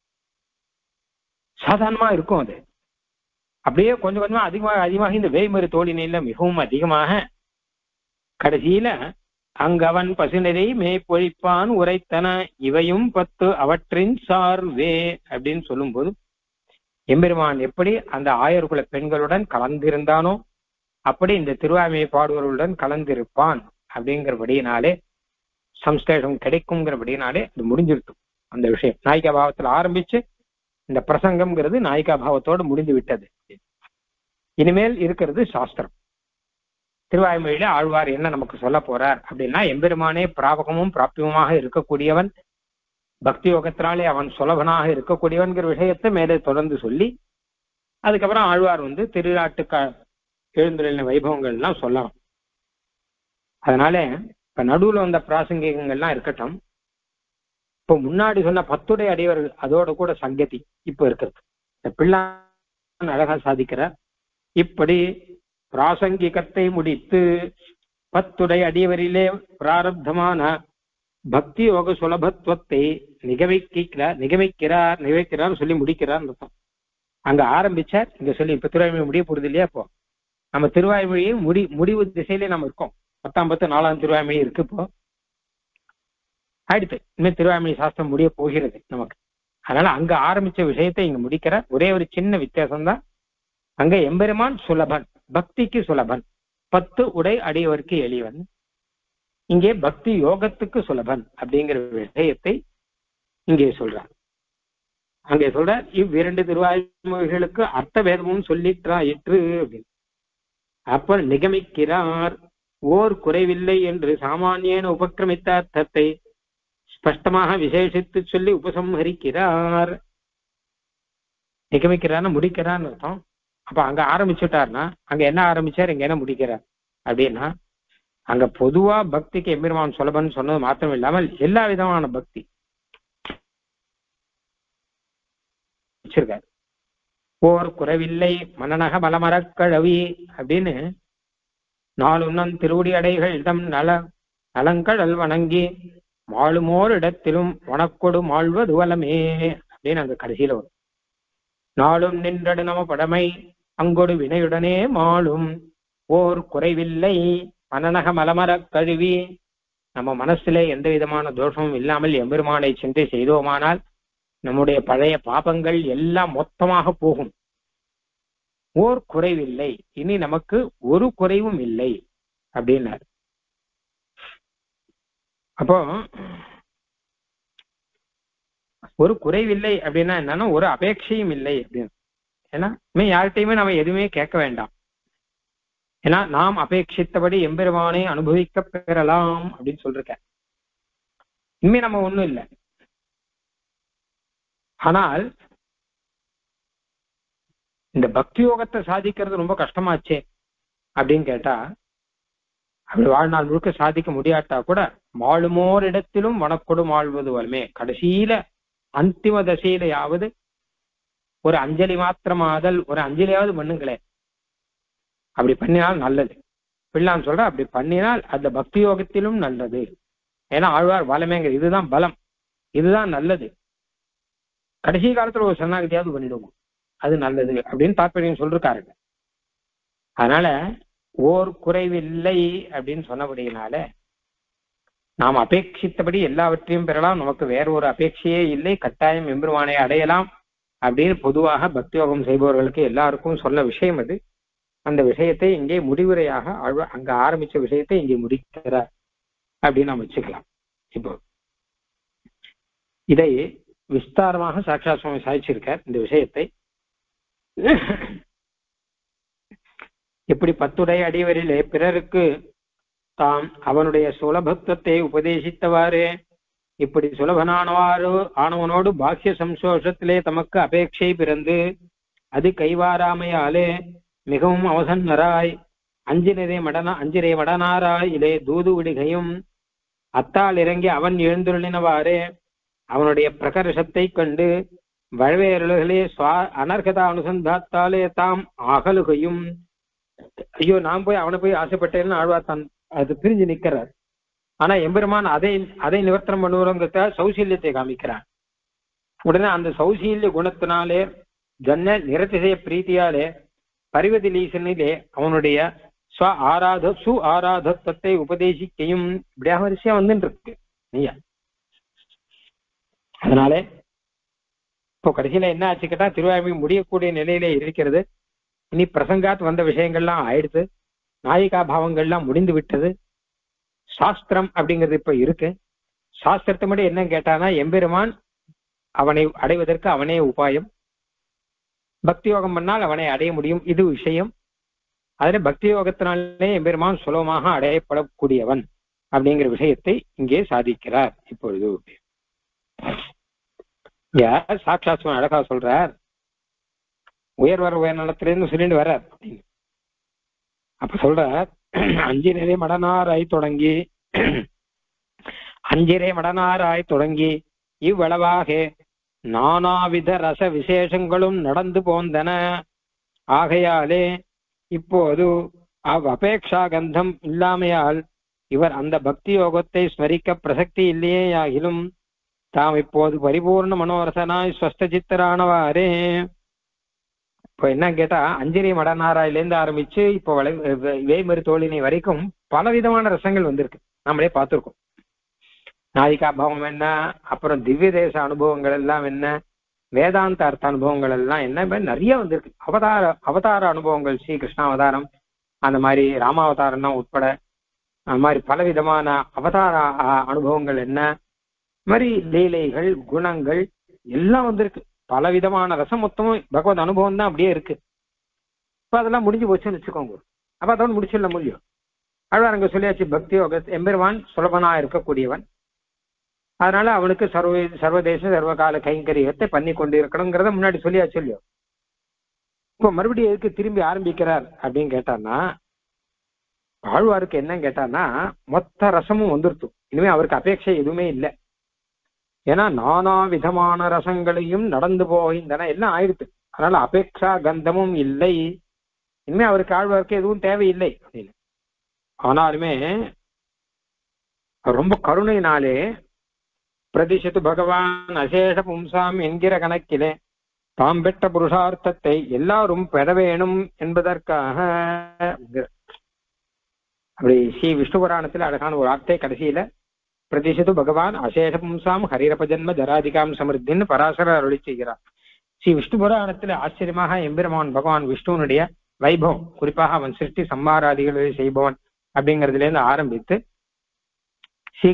சாதாரணமா இருக்கும். அது அப்படியே கொஞ்சம் கொஞ்சமா அதிகமாக அதிகமாக இந்த வேய்மறு தோழினையில மிகவும் அதிகமாக கடைசியில அங்கவன் பசுநிறை மேய்ப்பொழிப்பான் உரைத்தன இவையும் பத்து அவற்றின் சார்வே அப்படின்னு சொல்லும் போது எம்பெருமான் எப்படி அந்த ஆயர்குல பெண்களுடன் கலந்திருந்தானோ அப்படி இந்த திருவாய்மையை பாடுவர்களுடன் கலந்திருப்பான் அப்படிங்கிறபடியினாலே சம்ஸ்லேஷம் கிடைக்குங்கிறபடினாலே அது முடிஞ்சிருக்கும். அந்த விஷயம் நாயிகா பாவத்துல ஆரம்பிச்சு இந்த பிரசங்கம்ங்கிறது நாயிகா பாவத்தோடு முடிந்து விட்டது. இனிமேல் இருக்கிறது சாஸ்திரம். திருவாய்மொழியில ஆழ்வார் என்ன நமக்கு சொல்ல போறார் அப்படின்னா, எம்பெருமானே பிராபகமும் பிராப்தியமாக இருக்கக்கூடியவன், பக்தி யோகத்தினாலே அவன் சுலபனாக இருக்கக்கூடியவன்கிற விஷயத்தை மேலே தொடர்ந்து சொல்லி அதுக்கப்புறம் ஆழ்வார் வந்து திருநாட்டு க எழுந்துள்ள வைபவங்கள் எல்லாம் சொல்லலாம். அதனால இப்ப நடுவுல வந்த பிராசங்கிகங்கள்லாம் இருக்கட்டும், இப்போ முன்னாடி சொன்ன பத்துடைய அடியவர்கள் அதோட கூட சங்கதி இப்ப இருக்கிறது. இந்த பிள்ளான் அழகா சாதிக்கிறார். இப்படி பிராசங்கிகத்தை முடித்து பத்துடை அடியவரிலே பிராரப்தமான பக்தி யோக சுலபத்துவத்தை நிகமிக்கிறார் நிகமிக்கிறார் நிகழ்க்கிறார் சொல்லி முடிக்கிறார் அர்த்தம். அங்க ஆரம்பிச்சார், இங்க சொல்லி இப்ப திருவாய்மொழி முடிய போறது இல்லையா? இப்போ நம்ம திருவாய்மொழியை முடி முடிவு திசையிலே நம்ம இருக்கோம். பத்தாம் பத்து நாலாம் திருவாய்மொழி இருக்கு. இப்போ அடுத்து இனிமேல் திருவாய்மொழி சாஸ்திரம் முடிய போகிறது நமக்கு. அதனால அங்க ஆரம்பிச்ச விஷயத்தை இங்க முடிக்கிறார். ஒரே ஒரு சின்ன வித்தியாசம் தான். அங்க எம்பெருமான் சுலபன், பக்திக்கு சுலபன், பத்து உடை அடியவருக்கு எளிவன். இங்கே பக்தி யோகத்துக்கு சுலபன் அப்படிங்கிற விஷயத்தை இங்கே சொல்றார். அங்கே சொல்றார், இவ்விரண்டு திருவாய்மொழிகளுக்கு அர்த்த வேதமும் சொல்லிற்றாயிற்று அப்படின்னு. அப்ப நிகமிக்கிறார். ஓர் குறைவில்லை என்று சாமானியன உபக்கிரமித்த அர்த்தத்தை ஸ்பஷ்டமாக விசேஷித்து சொல்லி உபசம்ஹரிக்கிறார். நிகமிக்கிறான்னு முடிக்கிறான்னு அர்த்தம். அப்ப அங்க ஆரம்பிச்சுட்டார்னா அங்க என்ன ஆரம்பிச்சார், இங்க என்ன முடிக்கிறார் அப்படின்னா, அங்க பொதுவா பக்திக்கு எம்பெருமான் சுலபன் சொன்னது மாத்திரம் இல்லாமல் எல்லா விதமான பக்தி வச்சிருக்காரு. ஓர் குறைவில்லை மனநக மலமரக்கழவி அப்படின்னு நாளுன்னன் திருவடி அடைகள் இடம் நல நலங்கடல் வணங்கி மாளுமோர் இடத்திலும் வனக்கொடு மாழ்வது வலமே அப்படின்னு அங்க கடைசியில வரும். நாளும் நின்றடு நம படமை அங்கொடு வினையுடனே மாளும் ஓர் குறைவில்லை மனநக மலமரக் கழுவி. நம்ம மனசுல எந்த விதமான தோஷமும் இல்லாமல் எம்பெருமானை சிந்தை செய்தோமானால் நம்முடைய பழைய பாபங்கள் எல்லாம் மொத்தமாக போகும். ஓர் குறைவில்லை, இனி நமக்கு ஒரு குறைவும் இல்லை அப்படின்னாரு. அப்போ ஒரு குறைவில்லை அப்படின்னா என்னன்னா ஒரு அபேட்சையும் இல்லை அப்படின்னு. ஏன்னா இனிமே யார்கிட்டையுமே நம்ம எதுவுமே கேட்க வேண்டாம். ஏன்னா நாம் அபேட்சித்தபடி எம்பெருமானை அனுபவிக்க பெறலாம் அப்படின்னு சொல்லிருக்க. இனிமே நம்ம ஒண்ணும் இல்லை. ஆனால் இந்த பக்தி யோகத்தை சாதிக்கிறது ரொம்ப கஷ்டமாச்சே அப்படின்னு கேட்டா, அப்படி வாழ்நாள் முழுக்க சாதிக்க முடியாட்டா கூட மாளுமோர் இடத்திலும் வனக்கொடு மாழ்வது வலுமே, கடைசியில அந்திம தசையிலையாவது ஒரு அஞ்சலி மாத்திரமாதல், ஒரு அஞ்சலியாவது பண்ணுங்களேன். அப்படி பண்ணினால் நல்லது. பிள்ளான் சொல்ற அப்படி பண்ணினால் அந்த பக்தி யோகத்திலும் நல்லது. ஏன்னா ஆழ்வார் வளமேங்க, இதுதான் பலம், இதுதான் நல்லது. கடைசி காலத்துல ஒரு சரணாகதியாவது பண்ணிடுவோம், அது நல்லது அப்படின்னு தாற்பயம் சொல்லிருக்காருங்க. அதனால ஓர் குறைவில்லை அப்படின்னு சொன்னபடியினால நாம் அபேட்சித்தபடி எல்லாவற்றையும் பெறலாம், நமக்கு வேற ஒரு அபேட்சையே இல்லை, கட்டாயம் எம்பெருமானை அடையலாம் அப்படின்னு பொதுவாக பக்தி யோகம் செய்பவர்களுக்கு எல்லாருக்கும் சொன்ன விஷயம் அது. அந்த விஷயத்தை இங்கே முடிவுரையாக ஆழ்வா அங்க ஆரம்பிச்ச விஷயத்தை இங்கே முடிக்கிறார் அப்படின்னு நாம் வச்சுக்கலாம். இப்போ இதை விஸ்தாரமாக சாட்சாத் சுவாமி சாதிச்சிருக்கார். இந்த விஷயத்தை எப்படி பத்துடை அடிவரிலே பிறருக்கு தாம் அவனுடைய சுலபத்துவத்தை உபதேசித்தவாறு இப்படி சுலபனானவாறு ஆனவனோடு பாக்கிய சம்சோஷத்திலே தமக்கு அபேட்சை பிறந்து அது கைவாராமையாலே மிகவும் அவசன்னராய் அஞ்சினரே மடனா அஞ்சிரே மடனாராய் இலே தூது விடுகையும் அத்தால் இறங்கி அவன் எழுந்துள்ளினவாறே அவனுடைய பிரகர்ஷத்தை கண்டு வழவேருளர்களே சுவா அனர்கதா அனுசந்தாத்தாலே தாம் அகலுகையும். ஐயோ நான் போய் அவனை போய் ஆசைப்பட்டேன்னு ஆழ்வார் தான் அது பிரிஞ்சு நிற்கிறார். ஆனா எம்பெருமான் அதை அதை நிவர்த்தனம் பண்ணுவோங்கிறத சௌசீல்யத்தை காமிக்கிறான். உடனே அந்த சௌசீல்ய குணத்தினாலே ஜன்ன நிரதிசய பிரீத்தியாலே பரிவதிலீசனிலே அவனுடைய ஸ்வ ஆராத சு ஆராதத்தை உபதேசிக்கையும் இப்படியாக வரிசையா வந்துட்டு இருக்கு நீயா. அதனால இப்போ கடைசியில என்ன ஆச்சு கேட்டா, திருவாய்மொழி முடியக்கூடிய நிலையில இருக்கிறது. இனி பிரசங்காத் வந்த விஷயங்கள்லாம் ஆயிடுது, நாயிகா பாவங்கள்லாம் முடிந்து விட்டது. சாஸ்திரம் அப்படிங்கிறது இப்ப இருக்கு. சாஸ்திரத்தை மட்டும் என்ன கேட்டானா, எம்பெருமான் அவனை அடைவதற்கு அவனே உபாயம், பக்தி யோகம் பண்ணால் அவனை அடைய முடியும், இது விஷயம். அதுல பக்தி யோகத்தினாலே எம்பெருமான் சுலபமாக அடையப்படக்கூடியவன் அப்படிங்கிற விஷயத்தை இங்கே சாதிக்கிறார். இப்பொழுது சாட்சாத் அழகா சொல்றார், உயர்வர உயர்நலத்திலிருந்து சொல்லிட்டு வர்றார். அப்ப சொல்றார், அஞ்சிரே மடனாராய் தொடங்கி அஞ்சிரே மடனாராய் தொடங்கி இவ்வளவாக நானாவித ரச விசேஷங்களும் நடந்து போந்தன. ஆகையாலே இப்போது அவ் அபேக்ஷா கந்தம் இல்லாமையால் இவர் அந்த பக்தி யோகத்தை ஸ்மரிக்க பிரசக்தி இல்லையே ஆகிலும் தாம் இப்போது பரிபூர்ண மனோரசனாய் ஸ்வஸ்த சித்தரானவாறே. இப்போ என்ன கேட்டா, அஞ்சலி மடநாராயிலேருந்து ஆரம்பிச்சு இப்போ வளை வேய்மறு தோழினை வரைக்கும் பல விதமான ரசங்கள் வந்திருக்கு, நம்மளே பார்த்துருக்கோம். நாயிகா பாவம் என்ன, அப்புறம் திவ்ய தேச அனுபவங்கள் எல்லாம் என்ன, வேதாந்த அர்த்த அனுபவங்கள் எல்லாம் என்ன, நிறைய வந்திருக்கு. அவதார அவதார அனுபவங்கள், ஸ்ரீ கிருஷ்ண அவதாரம், அந்த மாதிரி ராமாவதாரம் தான் உட்பட அந்த மாதிரி பல விதமான அவதார அனுபவங்கள் என்ன, மாதிரி லீலைகள், குணங்கள் எல்லாம் வந்திருக்கு. பல விதமான ரசம் மொத்தமும் பகவத் அனுபவம் தான் அப்படியே இருக்கு. இப்ப அதெல்லாம் முடிஞ்சு போச்சுன்னு வச்சுக்கோங்க. அப்ப அதோட முடிச்சிடல முடியும். அழுவார் அங்க சொல்லியாச்சு, பக்தி யோக எம்பெருமான் சுலபனா இருக்கக்கூடியவன், அதனால அவனுக்கு சர்வ சர்வதேச சர்வகால கைங்கரியத்தை பண்ணி கொண்டு இருக்கணுங்கிறத முன்னாடி சொல்லியாச்சு இல்லையோ. இப்போ மறுபடியும் எதுக்கு திரும்பி ஆரம்பிக்கிறார் அப்படின்னு கேட்டார்னா, ஆழ்வாருக்கு என்ன கேட்டார்னா, மொத்த ரசமும் வந்துருத்து, இனிமே அவருக்கு அபேட்சை எதுவுமே இல்லை. ஏன்னா நானா விதமான ரசங்களையும் நடந்து போகின்றன, எல்லாம் ஆயிடுத்து. அதனால அபேட்சா கந்தமும் இல்லை, இனிமே அவருக்கு ஆழ்வாருக்கு எதுவும் தேவையில்லை அப்படின்னு. ஆனாலுமே ரொம்ப கருணையினாலே பிரதிஷத்து பகவான் அசேஷ பும்சாம் என்கிற கணக்கிலே தாம் பெற்ற புருஷார்த்தத்தை எல்லாரும் பெற வேணும் என்பதற்காக அப்படி ஸ்ரீ விஷ்ணு புராணத்தில் அழகான ஒரு வார்த்தை கடைசியில, பிரதிஷத்து பகவான் அசேஷ பும்சாம் ஹரிரபஜன்ம ஜராதிகாம் சமிருத்தின்னு பராசரர் அருளி செய்கிறார். ஸ்ரீ விஷ்ணு புராணத்துல ஆச்சரியமாக எம்பெருமான் பகவான் விஷ்ணுவனுடைய வைபவம், குறிப்பாக அவன் சிருஷ்டி சம்பாராதிகளை செய்பவன் அப்படிங்கிறதுல இருந்து ஆரம்பித்து ஸ்ரீ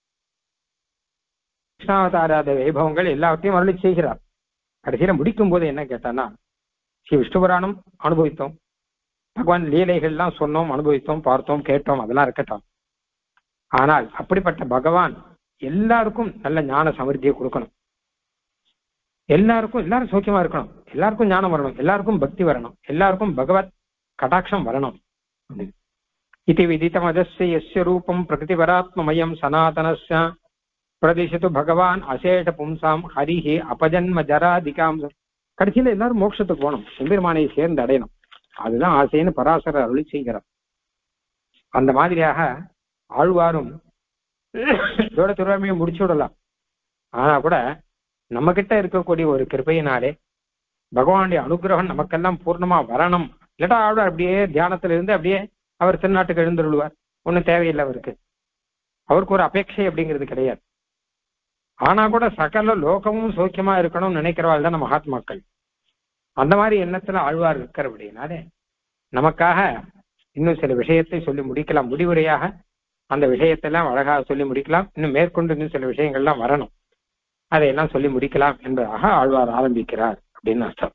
கிருஷ்ணாவதாராத வைபவங்கள் எல்லாவற்றையும் அருளி செய்கிறார். கடைசியில முடிக்கும் போது என்ன கேட்டான்னா, ஸ்ரீ விஷ்ணு புராணம் அனுபவித்தோம், பகவான் லீலைகள்லாம் சொன்னோம், அனுபவித்தோம், பார்த்தோம், கேட்டோம், அதெல்லாம் இருக்கட்டும். ஆனால் அப்படிப்பட்ட பகவான் எல்லாருக்கும் நல்ல ஞான சமிருத்தியை கொடுக்கணும், எல்லாருக்கும் எல்லாரும் சௌக்கியமா இருக்கணும், எல்லாருக்கும் ஞானம் வரணும், எல்லாருக்கும் பக்தி வரணும், எல்லாருக்கும் பகவத் கடாட்சம் வரணும். இது விதித்தமதஸ்ய யஸ்ய ரூபம் பிரகிருதி பராத்மமயம் சனாதனஸ்ய பிரதிஷத்து பகவான் அசேஷ பும்சாம் ஹரிஹி அபஜன்ம ஜராதிகாம். கடைசியில எல்லாரும் மோட்சத்துக்கு போகணும், எம்பெருமானை சேர்ந்து அடையணும், அதுதான் ஆசைன்னு பராசரர் அருளி செய்கிறார். அந்த மாதிரியாக ஆழ்வாரும் இதோட திருவாமையை முடிச்சு விடலாம். ஆனா கூட நம்ம கிட்ட இருக்கக்கூடிய ஒரு கிருபையினாலே பகவானுடைய அனுகிரகம் நமக்கெல்லாம் பூர்ணமா வரணும். இல்லாட்டா ஆழ்வார் அப்படியே தியானத்துல இருந்து அப்படியே அவர் திருநாட்டுக்கு எழுந்துருவார், ஒன்றும் தேவையில்லை அவருக்கு. அவருக்கு ஒரு அபேட்சை அப்படிங்கிறது கிடையாது. ஆனா கூட சகல லோகமும் சௌக்கியமா இருக்கணும்னு நினைக்கிறவாள் தான் மகாத்மாக்கள். அந்த மாதிரி எண்ணத்துல ஆழ்வார் இருக்கிறபடினாலே நமக்காக இன்னும் சில விஷயத்தை சொல்லி முடிக்கலாம். முடிவுரையாக அந்த விஷயத்தெல்லாம் அழகாக சொல்லி முடிக்கலாம். இன்னும் மேற்கொண்டு இன்னும் சில விஷயங்கள்லாம் வரணும், அதையெல்லாம் சொல்லி முடிக்கலாம் என்பதாக ஆழ்வார் ஆரம்பிக்கிறார் அப்படின்னு அர்த்தம்.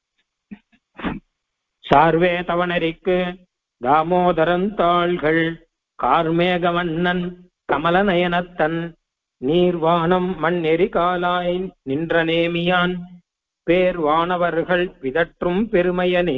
சார்வே தவணரிக்கு தாமோதரன் தாள்கள் கார்மேகவண்ணன் கமல நயனத்தன் நீர்வானம் மண் எரிகாலாய் நின்ற நேமியான் பேர் வானவர்கள் விதற்றும் பெருமையனே.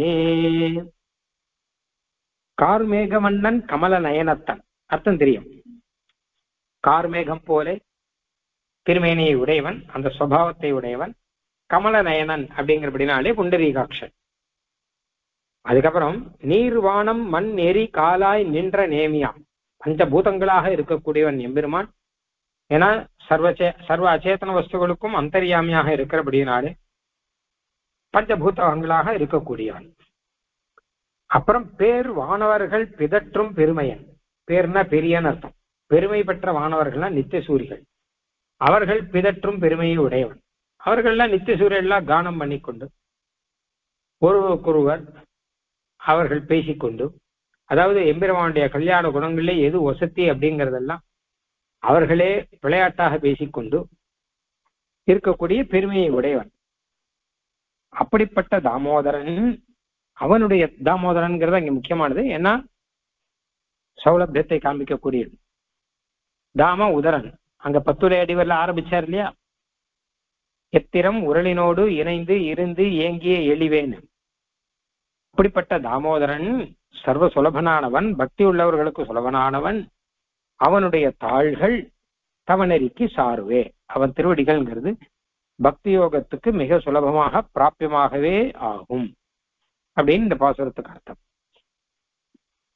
கார்மேகவண்ணன் கமல நயனத்தன் அர்த்தம் தெரியும். கார்மேகம் போல திருமேனியை உடையவன், அந்த சுபாவத்தை உடையவன். கமல நயனன் அப்படிங்கிறபடினாலே புண்டரீகாட்சன். அதுக்கப்புறம் நீர்வானம் மண் எரி காலாய் நின்ற நேமியான், பஞ்சபூதங்களாக இருக்கக்கூடியவன் எம்பெருமான். ஏன்னா சர்வச்சே சர்வ அச்சேதன வஸ்துகளுக்கும் அந்தர்யாமியாக இருக்கிறபடினாலே பஞ்சபூதங்களாக இருக்கக்கூடியவன். அப்புறம் பேர் வானவர்கள் பிதற்றும் பெருமையன். பேர்னா பெரியன்னு அர்த்தம். பெருமை பெற்ற வானவர்கள்னா நித்திய சூரிகள். அவர்கள் பிதற்றும் பெருமையை உடையவன். அவர்கள்லாம் நித்திய சூரியெல்லாம் கானம் பண்ணிக்கொண்டு ஒருவருக்கொருவர் அவர்கள் பேசிக்கொண்டு, அதாவது எம்பெருமானுடைய கல்யாண குணங்களிலே எது வசதி அப்படிங்கிறதெல்லாம் அவர்களே விளையாட்டாக பேசிக்கொண்டு இருக்கக்கூடிய பெருமையை உடையவன். அப்படிப்பட்ட தாமோதரன், அவனுடைய தாமோதரன்கிறது அங்க முக்கியமானது. ஏன்னா சௌலபியத்தை காண்பிக்கக்கூடியது. தாம உதரன் அங்க பத்துரை அடிவரில் ஆரம்பிச்சார் இல்லையா, எத்திரம் உரளினோடு இணைந்து இருந்து ஏங்கிய எளிவேன். அப்படிப்பட்ட தாமோதரன் சர்வ சுலபனானவன், பக்தி உள்ளவர்களுக்கு சுலபனானவன். அவனுடைய தாள்கள் தவநெறிக்கு சார்வே, அவன் திருவடிகள்ங்கிறது பக்தி யோகத்துக்கு மிக சுலபமாக பிராபியமாகவே ஆகும் அப்படின்னு இந்த பாசுரத்துக்கு அர்த்தம்.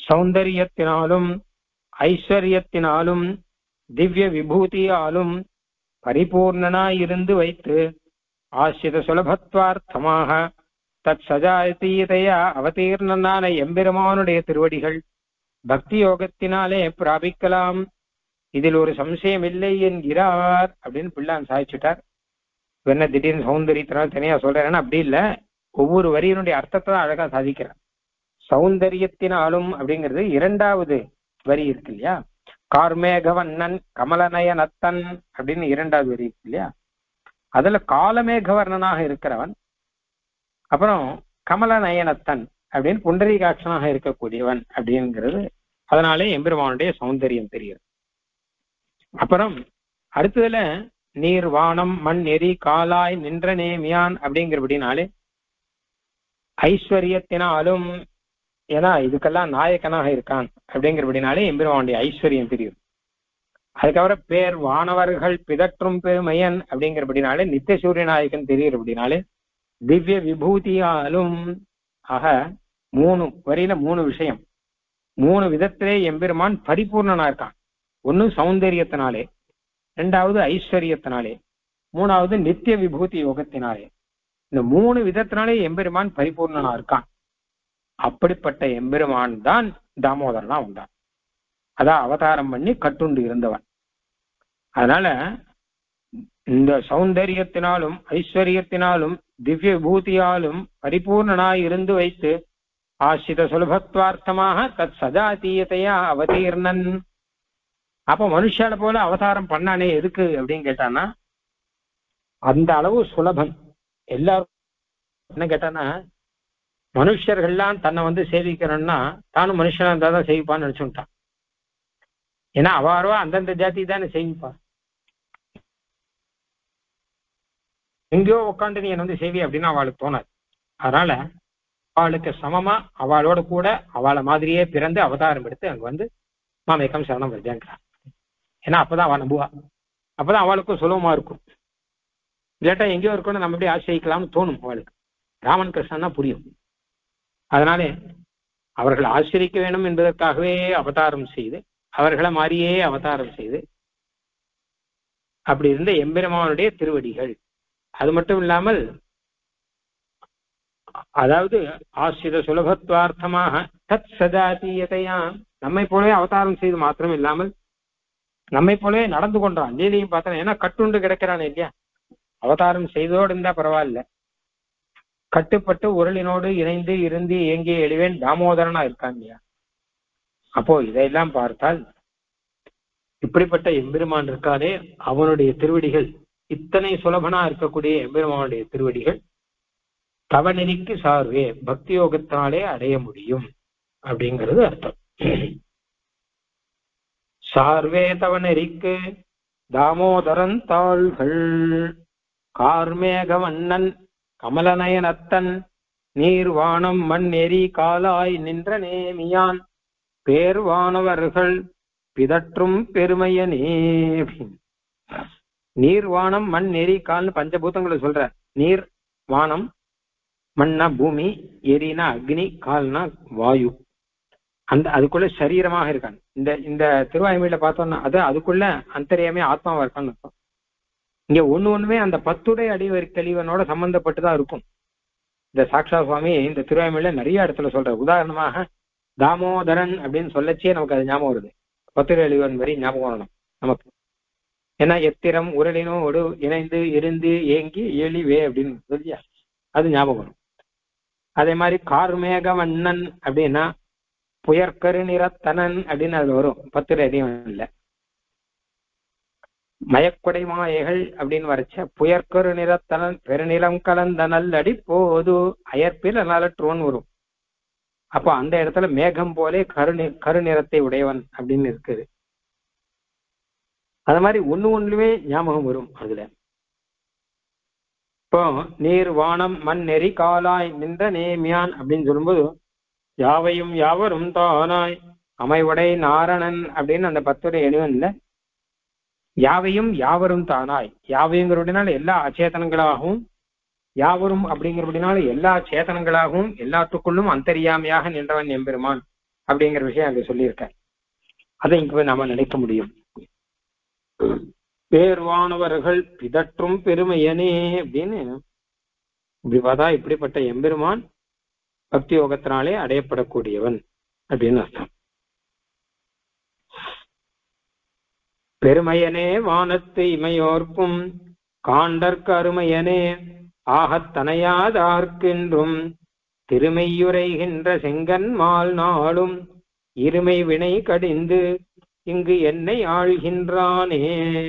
சௌந்தரியத்தினாலும் ஐஸ்வர்யத்தினாலும் திவ்ய விபூதியாலும் பரிபூர்ணனாயிருந்து வைத்து ஆசிரித சுலபத்வார்த்தமாக தத் சஜாதீதையா அவதீர்ணனான எம்பெருமானுடைய திருவடிகள் பக்தி யோகத்தினாலே பிராபிக்கலாம், இதில் ஒரு சம்சயம் இல்லை என்கிறார் அப்படின்னு பிள்ளான் சாதிச்சுட்டார். என்ன திடீர்னு சௌந்தரியத்தினால தனியா சொல்றேன்னா அப்படி இல்லை, ஒவ்வொரு வரியினுடைய அர்த்தத்தை தான் அழகா சாதிக்கிறார். சௌந்தரியத்தினாலும் அப்படிங்கிறது இரண்டாவது வரி இருக்கு இல்லையா, கார்மேகவண்ணன் கமலநயனத்தன் அப்படின்னு இரண்டாவது வரி இருக்கு இல்லையா, அதுல காலமேகவர்ணனாக இருக்கிறவன், அப்புறம் கமலநயனத்தன் அப்படின்னு புண்டரீகாட்சனாக இருக்கக்கூடியவன் அப்படிங்கிறது, அதனாலே எம்பெருமானுடைய சௌந்தரியம் தெரியும். அப்புறம் அடுத்ததுல நீர் வானம் மண் எரி காலாய் நின்ற நேமியான் அப்படிங்கிறபடினாலே ஐஸ்வர்யத்தினாலும், ஏன்னா இதுக்கெல்லாம் நாயக்கனாக இருக்கான் அப்படிங்கிறபடினாலே எம்பெருமானுடைய ஐஸ்வர்யம் தெரியும். அதுக்கப்புறம் பேர் வானவர்கள் பிதற்றும் பெருமையன் அப்படிங்கிறபடினாலே நித்திய சூரிய நாயகன் தெரிகிறபடினாலே திவ்ய விபூதியாலும், ஆக மூணு வரியில மூணு விஷயம், மூணு விதத்திலே எம்பெருமான் பரிபூர்ணனா இருக்கான். ஒன்னு சௌந்தரியத்தினாலே, ரெண்டாவது ஐஸ்வர்யத்தினாலே, மூணாவது நித்திய விபூதி யோகத்தினாலே. இந்த மூணு விதத்தினாலே எம்பெருமான் பரிபூர்ணனா இருக்கான். அப்படிப்பட்ட எம்பெருமான் தான் தாமோதரனா உண்டான், அதான் அவதாரம் பண்ணி கட்டுண்டு இருந்தவன். அதனால இந்த சௌந்தரியத்தினாலும் ஐஸ்வர்யத்தினாலும் திவ்ய விபூதியாலும் பரிபூர்ணனாய் இருந்து வைத்து ஆசிரித சுலபத்வார்த்தமாக தத் சஜாதீயத்தையா அவதீர்ணன். அப்ப மனுஷால போல அவதாரம் பண்ணானே எதுக்கு அப்படின்னு கேட்டானா, அந்த அளவு சுலபன். எல்லாரும் என்ன கேட்டானா, மனுஷர்கள்லாம் தன்னை வந்து சேவிக்கணும்னா தானும் மனுஷனா இருந்தா தான் சேவிப்பான்னு நினைச்சுட்டான். ஏன்னா அவாரவா அந்தந்த ஜாதி தானே சேவிப்பா. எங்கேயோ உட்காந்து நீ என்ன வந்து சேவி அப்படின்னு அவளுக்கு தோணாது. அதனால அவளுக்கு சமமா அவளோட கூட அவளை மாதிரியே பிறந்து அவதாரம் எடுத்து அங்க வந்து மாமேக்கம் சரணம் வருதேங்கிறான். ஏன்னா அப்பதான் அவள் நம்புவா, அப்பதான் அவளுக்கும் சுலபமா இருக்கும். இல்லாட்டா எங்கேயோ இருக்கணும் நம்ம எப்படி ஆசிரியிக்கலாம்னு தோணும் அவளுக்கு. ராமன் கிருஷ்ணன் தான் புரியும். அதனாலே அவர்கள் ஆசிரிக்க வேணும் என்பதற்காகவே அவதாரம் செய்து அவர்களை மாறியே அவதாரம் செய்து அப்படி இருந்த எம்பெருமானுடைய திருவடிகள். அது மட்டும் இல்லாமல், அதாவது ஆசிரித சுலபத்வார்த்தமாக தத் சஜாதீயத்தையா நம்மை போலவே அவதாரம் செய்து மாத்திரம் இல்லாமல் நம்மை போலவே நடந்து கொண்டான். லீலையும் பார்த்தா, ஏன்னா கட்டுண்டு கிடக்கிறான் இல்லையா, அவதாரம் செய்தோடு இருந்தா பரவாயில்ல, கட்டுப்பட்டு உருளினோடு இணைந்து இருந்து இயங்கிய எழுவேன் தாமோதரனா இருக்கான் இல்லையா. அப்போ இதையெல்லாம் பார்த்தால் இப்படிப்பட்ட எம்பெருமான் இருக்காதே, அவனுடைய திருவடிகள் இத்தனை சுலபனா இருக்கக்கூடிய எம்பெருமானுடைய திருவடிகள் தவநெறிக்கு சார்வே பக்தி யோகத்தினாலே அடைய முடியும் அப்படிங்கிறது அர்த்தம். சார்வே தவநெறிக்கு தாமோதரன் தாள்கள் கார்மேகவண்ணன் கமலநயனத்தன் நீர்வானம் மண் எரி காலாய் நின்ற நேமியான் பேர்வானவர்கள் பிதற்றும் பெருமையனே. நீர் வானம் மண் எரி கால்னு பஞ்சபூதங்களை சொல்ற. நீர் வானம், மண்ணா பூமி, எரினா அக்னி, கால்னா வாயு. அந்த அதுக்குள்ள சரீரமாக இருக்கான். இந்த இந்த திருவாய்மொழியில பார்த்தோம்னா அது அதுக்குள்ள அந்தரியாமே ஆத்மாவா இருக்கான்னு அர்த்தம். இங்க ஒண்ணு ஒண்ணுமே அந்த பத்துடைய அடிவரி கழிவனோட சம்பந்தப்பட்டுதான் இருக்கும். இந்த சாக்ஷா சுவாமி இந்த திருவாய்மொழியில நிறைய இடத்துல சொல்ற. உதாரணமாக தாமோதரன் அப்படின்னு சொல்லச்சே நமக்கு அது ஞாபகம் வருது. பத்துடைய அழிவன் வரி ஞாபகம் வரணும் நமக்கு. ஏன்னா எத்திரம் உரளினோடு இணைந்து இருந்து ஏங்கி எழிவே அப்படின்னு சொல்லியா, அது ஞாபகம் வரும். அதே மாதிரி கார்மேகவண்ணன் அப்படின்னா புயற்கரு நிறத்தனன் அப்படின்னு அது வரும் பத்துடைய அடிவன் இல்ல. மயக்குடை மாயைகள் அப்படின்னு வரைச்ச புயற்கரு நிறத்தனன் பெருநிலம் கலந்த நல்லடி போது அயற்பில் நலற்றுவன் வரும். அப்போ அந்த இடத்துல மேகம் போலே கரு கரு நிறத்தை உடையவன் அப்படின்னு இருக்குது. அது மாதிரி ஒண்ணு ஒண்ணுமே ஞாபகம் வரும் அதுல. இப்போ நீர் வானம் மண் நெறி காலாய் நின்ற நேமியான் அப்படின்னு சொல்லும்போது யாவையும் யாவரும் தானாய் அமைவடை நாரணன் அப்படின்னு அந்த பத்துடைய எளிவன்ல யாவையும் யாவரும் தானாய், யாவையுங்கிறபடினால எல்லா அச்சேதனங்களாகவும், யாவரும் அப்படிங்கிறபடினால எல்லா சேதனங்களாகவும் எல்லாத்துக்குள்ளும் அந்தரியாமையாக நின்றவன் எம்பெருமான் அப்படிங்கிற விஷயம் அங்க சொல்லியிருக்க. அதை இங்க போய் நாம நினைக்க முடியும். பேர்வானவர்கள் பிதற்றும் பெருமையனே அப்படின்னு இப்படி பார்த்தா இப்படிப்பட்ட எம்பெருமான் பக்தி யோகத்தினாலே அடையப்படக்கூடியவன் அப்படின்னு அர்த்தம். பெருமையனே வானத்து இமையோர்க்கும் காண்டற்கு அருமையனே ஆகத்தனையாதார்க்கென்றும் திருமையுரைகின்ற செங்கன்மால் நாளும் இருமை வினை கடிந்து இங்கு என்னை ஆள்கின்றானே.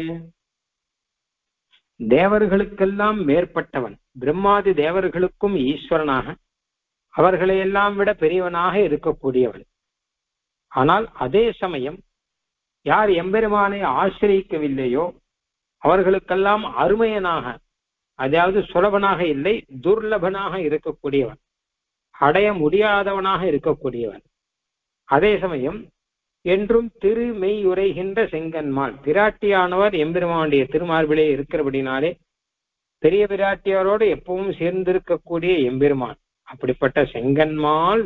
தேவர்களுக்கெல்லாம் மேற்பட்டவன், பிரம்மாதி தேவர்களுக்கும் ஈஸ்வரனாக, அவர்களையெல்லாம் விட பெரியவனாக இருக்கக்கூடியவன். ஆனால் அதே சமயம் யார் எம்பெருமானை ஆசிரியக்கவில்லையோ அவர்களுக்கெல்லாம் அருமையனாக, அதாவது சுலபனாக இல்லை, துர்லபனாக இருக்கக்கூடியவன், அடைய முடியாதவனாக இருக்கக்கூடியவன். அதே சமயம் என்றும் திருமெய் உரைகின்ற செங்கன்மால், பிராட்டியானவர் எம்பெருமானுடைய திருமார்பிலே இருக்கிறபடினாலே பெரிய பிராட்டியாரோடு எப்பவும் சேர்ந்திருக்கக்கூடிய எம்பெருமான், அப்படிப்பட்ட செங்கன்மால்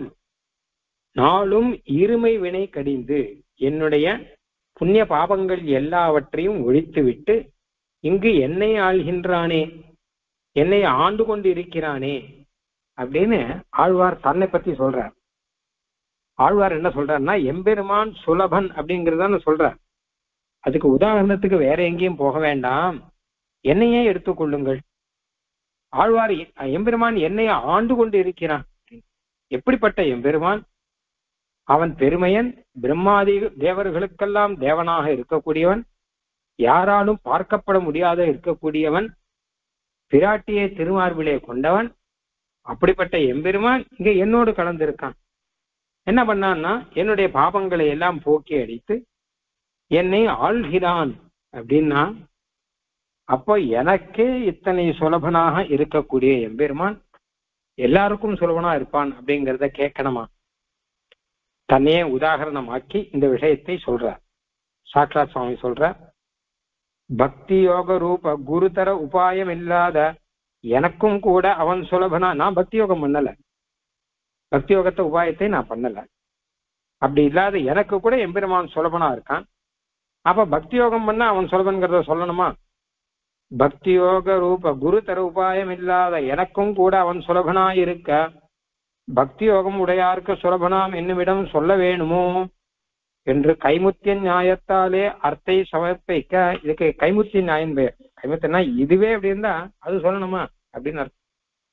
நாளும் இருமை வினை கடிந்து என்னுடைய புண்ணிய பாபங்கள் எல்லாவற்றையும் ஒழித்துவிட்டு இங்கு என்னை ஆள்கின்றானே, என்னை ஆண்டு கொண்டு இருக்கிறானே அப்படின்னு ஆழ்வார் தன்னை பத்தி சொல்றார். ஆழ்வார் என்ன சொல்றாருன்னா, எம்பெருமான் சுலபன் அப்படிங்கிறத சொல்றார். அதுக்கு உதாரணத்துக்கு வேற எங்கேயும் போக வேண்டாம், என்னையே எடுத்துக்கொள்ளுங்கள். ஆழ்வார் எம்பெருமான் என்னை ஆண்டு கொண்டு இருக்கிறான். எப்படிப்பட்ட எம்பெருமான்? அவன் பெருமையன், பிரம்மாதி தேவர்களுக்கெல்லாம் தேவனாக இருக்கக்கூடியவன், யாராலும் பார்க்கப்பட முடியாத இருக்கக்கூடியவன், பிராட்டியை திருமார்பிலே கொண்டவன். அப்படிப்பட்ட எம்பெருமான் இங்க என்னோடு கலந்திருக்கான். என்ன பண்ணான்னா, என்னுடைய பாபங்களை எல்லாம் போக்கி அடித்து என்னை ஆள்கிறான் அப்படின்னா, அப்போ எனக்கே இத்தனை சுலபனாக இருக்கக்கூடிய எம்பெருமான் எல்லாருக்கும் சுலபனா இருப்பான் அப்படிங்கிறத கேட்கணுமா? தன்னையே உதாரணமாக்கி இந்த விஷயத்தை சொல்றார். சாட்சாத் சுவாமி சொல்றார், பக்தி யோக ரூப குருதர உபாயம் இல்லாத எனக்கும் கூட அவன் சுலபனா. நான் பக்தி யோகம் பண்ணல, பக்தி யோகத்தை உபாயத்தை நான் பண்ணல. அப்படி இல்லாத எனக்கு கூட எம்பெருமான் சுலபனா இருக்கான். அப்ப பக்தி யோகம் பண்ண அவன் சுலபன்கிறத சொல்லணுமா? பக்தி யோக ரூப குருதர உபாயம் இல்லாத எனக்கும் கூட அவன் சுலபனா இருக்க பக்தி யோகம் உடையாருக்கு சுலபனாம் என்னுமிடம் சொல்ல வேணுமோ என்று கைமுத்திய நியாயத்தாலே அர்த்தை சமர்ப்பிக்க. இதுக்கு கைமுத்திய நியாயம் பெயர். கைமுத்தியன்னா இதுவே அப்படி இருந்தா அது சொல்லணுமா அப்படின்னு அர்த்தம்.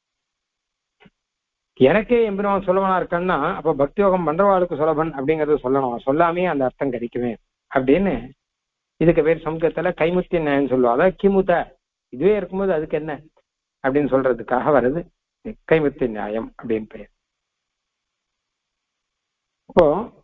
எனக்கே எம்பெருமான் சுலபனா இருக்கன்னா அப்ப பக்தி யோகம் பண்றவாளுக்கு சுலபன் அப்படிங்கறது சொல்லணும். சொல்லாமே அந்த அர்த்தம் கிடைக்குமே அப்படின்னு இதுக்கு பேர் சமூகத்துல கைமுத்திய நியாயம் சொல்லுவா. அதாவது கிமுத இதுவே இருக்கும்போது அதுக்கு என்ன அப்படின்னு சொல்றதுக்காக வருது கைமுத்திய நியாயம் அப்படின்னு பெயர். இப்போ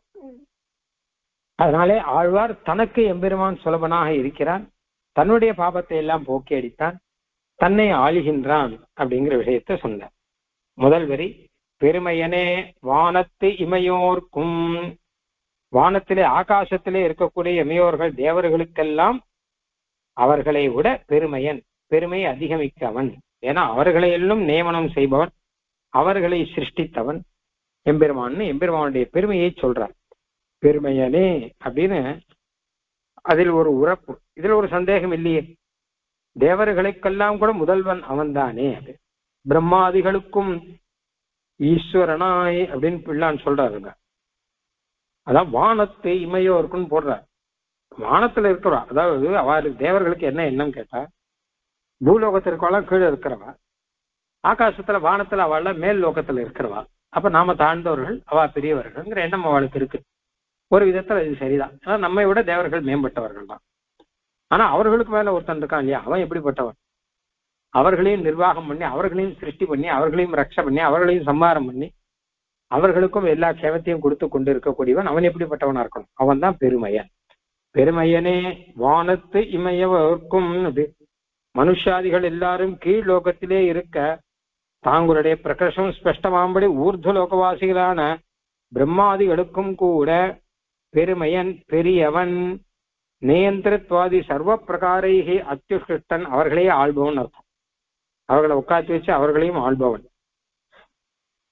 அதனாலே ஆழ்வார் தனக்கு எம்பெருமான் சுலபனாக இருக்கிறான், தன்னுடைய பாபத்தை எல்லாம் போக்கி அடித்தான், தன்னை ஆளுகின்றான் அப்படிங்கிற விஷயத்த சொன்னார். முதல் வரி பெருமையனே வானத்து இமையோர்க்கும், வானத்திலே ஆகாசத்திலே இருக்கக்கூடிய இமையோர்கள் தேவர்களுக்கெல்லாம் அவர்களை விட பெருமையன், பெருமை அதிகமிக்கவன். ஏன்னா அவர்களை எல்லாம் நியமனம் செய்பவன், அவர்களை சிருஷ்டித்தவன் எம்பெருமான்னு எம்பெருமானுடைய பெருமையை சொல்றார். பெருமையனே அப்படின்னு அதில் ஒரு உறப்பு, இதுல ஒரு சந்தேகம் இல்லையே. தேவர்களுக்கெல்லாம் கூட முதல்வன் அவன்தானே, பிரம்மாதிகளுக்கும் ஈஸ்வரனாய் அப்படின்னு பிள்ளான்னு சொல்றாருங்க. அதான் வானத்து இமையோருக்குன்னு போடுறார். வானத்துல இருக்கிறவா, அதாவது அவருக்கு தேவர்களுக்கு என்ன எண்ணம் கேட்டா, பூலோகத்தில் இருக்கவா கீழே இருக்கிறவா, ஆகாசத்துல வானத்துல அவள மேல் லோகத்துல இருக்கிறவா, அப்ப நாம தாழ்ந்தவர்கள் அவ பெரியவர்கள்ங்கிற எண்ணம் அவளுக்கு இருக்கு. ஒரு விதத்துல இது சரிதான். ஆனா நம்மை விட தேவர்கள் மேம்பட்டவர்கள் தான். ஆனா அவர்களுக்கு மேல ஒருத்தன் இருக்கான் இல்லையா, அவன் எப்படிப்பட்டவன்? அவர்களையும் நிர்வாகம் பண்ணி, அவர்களையும் சிருஷ்டி பண்ணி, அவர்களையும் ரட்சை பண்ணி, அவர்களையும் சம்ஹாரம் பண்ணி, அவர்களுக்கும் எல்லா க்ஷேமத்தையும் கொடுத்து கொண்டு இருக்கக்கூடியவன் அவன் எப்படிப்பட்டவனா இருக்கணும்? அவன் தான் பெருமையன். பெருமையனே வானத்து இமையவர்க்கும், மனுஷாதிகள் எல்லாரும் கீழ் லோகத்திலே இருக்க தாங்களுடைய பிரகர்ஷம் ஸ்பஷ்டமாம்படி ஊர்து லோகவாசிகளான பிரம்மாதிகளுக்கும் கூட பெருமையன் பெரியவன், நியந்திரத்வாதி சர்வ பிரகாரைகி அத்யுஷ்டன், அவர்களே ஆள்பவன் அர்த்தம். அவர்களை உட்காந்து வச்சு அவர்களையும் ஆள்பவன்.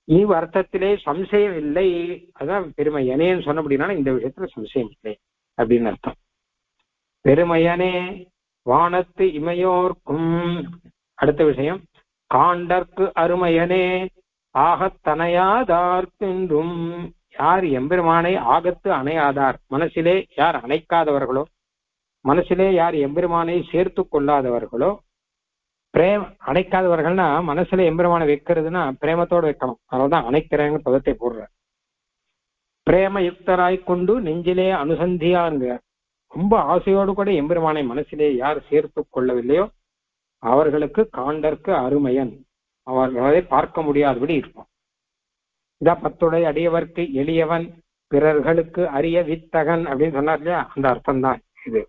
இவ் அர்த்தத்திலே சம்சயம் இல்லை. அதான் பெருமையனேன்னு சொன்ன அப்படின்னா இந்த விஷயத்துல சம்சயம் இல்லை அப்படின்னு அர்த்தம். பெருமையனே வானத்து இமையோர்க்கும். அடுத்த விஷயம், காண்டற்கு அருமையனே ஆகத்தனையாதார்க்கென்றும். யார் எம்பெருமானை ஆகத்து அணையாதார், மனசிலே யார் அணைக்காதவர்களோ, மனசிலே யார் எம்பெருமானை சேர்த்து கொள்ளாதவர்களோ, பிரேம அணைக்காதவர்கள்னா மனசுல எம்பெருமானை வைக்கிறதுனா பிரேமத்தோடு வைக்கணும். அதனாலதான் அணைக்கிறேங்க பதத்தை போடுற. பிரேம யுக்தராய் கொண்டு நெஞ்சிலே அனுசந்தியாங்க. ரொம்ப ஆசையோடு கூட எம்பெருமானை மனசிலே யார் சேர்த்து கொள்ளவில்லையோ அவர்களுக்கு காண்டற்கு அருமையன், அவர்களை பார்க்க முடியாதபடி இருப்பான். இதா பத்துடைய அடியவர்க்கு எளியவன், பிறர்களுக்கு அரிய வித்தகன் அப்படின்னு சொன்னார் இல்லையா, அந்த அர்த்தம் தான் இது.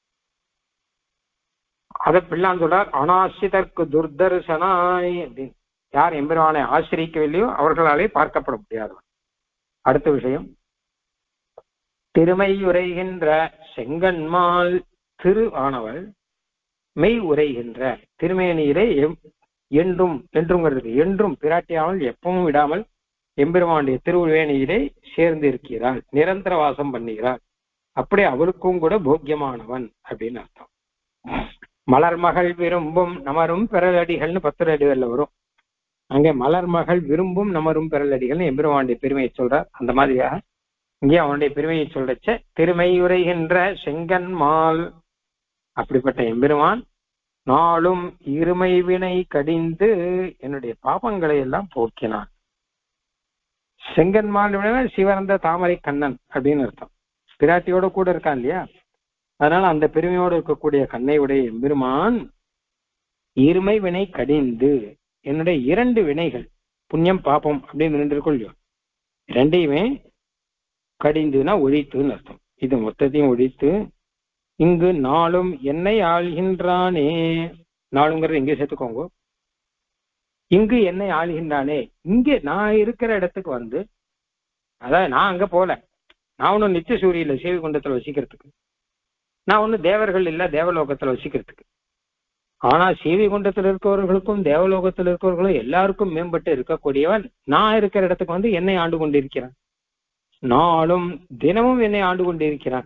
அதை பிள்ளான் சொல்றார், அனாசிதற்கு துர்தர்சனாய் அப்படின்னு. யார் எம்பெருமானை ஆசிரியக்கவில்லையோ அவர்களாலே பார்க்கப்பட முடியாதவன். அடுத்த விஷயம், திருமை உரைகின்ற செங்கன்மால் திரு ஆனவள் மெய் உரைகின்ற திருமேனியிலே என்றும் என்றுங்கிறது என்றும் பிராட்டியாமல் எப்பவும் விடாமல் எம்பெருமானுடைய திருவேணியிலே சேர்ந்து இருக்கிறாள், நிரந்தர வாசம் பண்ணுகிறாள். அப்படியே அவளுக்கும் கூட போக்கியமானவன் அப்படின்னு அர்த்தம். மலர்மகள் விரும்பும் நமரும் பெறலடிகள்னு பத்து அடிகள்ல வரும். அங்கே மலர்மகள் விரும்பும் நமரும் பெறலடிகள்னு எம்பெருமானுடைய பெருமையை சொல்றார். அந்த மாதிரியாக இங்கே அவனுடைய பெருமையை சொல்றச்ச திருமை உரைகின்ற செங்கன்மால், அப்படிப்பட்ட எம்பெருமான் நாளும் இருமை வினை கடிந்து என்னுடைய பாபங்களை எல்லாம் போக்கினான். செங்கன்மால் சிவரந்த தாமரை கண்ணன் அப்படின்னு அர்த்தம். பிராட்டியோட கூட இருக்கான் இல்லையா, அதனால அந்த பெருமையோடு இருக்கக்கூடிய கண்ணை உடைய எம்பெருமான் இருமை வினை கடிந்து என்னுடைய இரண்டு வினைகள் புண்ணியம் பாப்பம் அப்படின்னு ரெண்டு இருக்கும் இல்லையோ, ரெண்டையுமே கடிந்துனா ஒழித்துன்னு அர்த்தம். இது மொத்தத்தையும் ஒழித்து இங்கு நாளும் என்னை ஆள்கின்றானே, நாளுங்கிறது எங்கே சேர்த்துக்கோங்க, இங்கு என்னை ஆள்கின்றானே, இங்கே நான் இருக்கிற இடத்துக்கு வந்து, அதாவது நான் அங்க போல, நான் ஒன்னும் நித்திய சூரியல சேவி குண்டத்துல வசிக்கிறதுக்கு, நான் ஒன்னும் தேவர்கள் இல்ல தேவலோகத்துல வசிக்கிறதுக்கு. ஆனா சேவி குண்டத்தில் இருக்கிறவர்களுக்கும் தேவலோகத்தில் இருக்கிறவர்களும் எல்லாருக்கும் மேம்பட்டு இருக்கக்கூடியவன் நான் இருக்கிற இடத்துக்கு வந்து என்னை ஆண்டு கொண்டிருக்கிறான், நாளும் தினமும் என்னை ஆண்டு கொண்டிருக்கிறான்.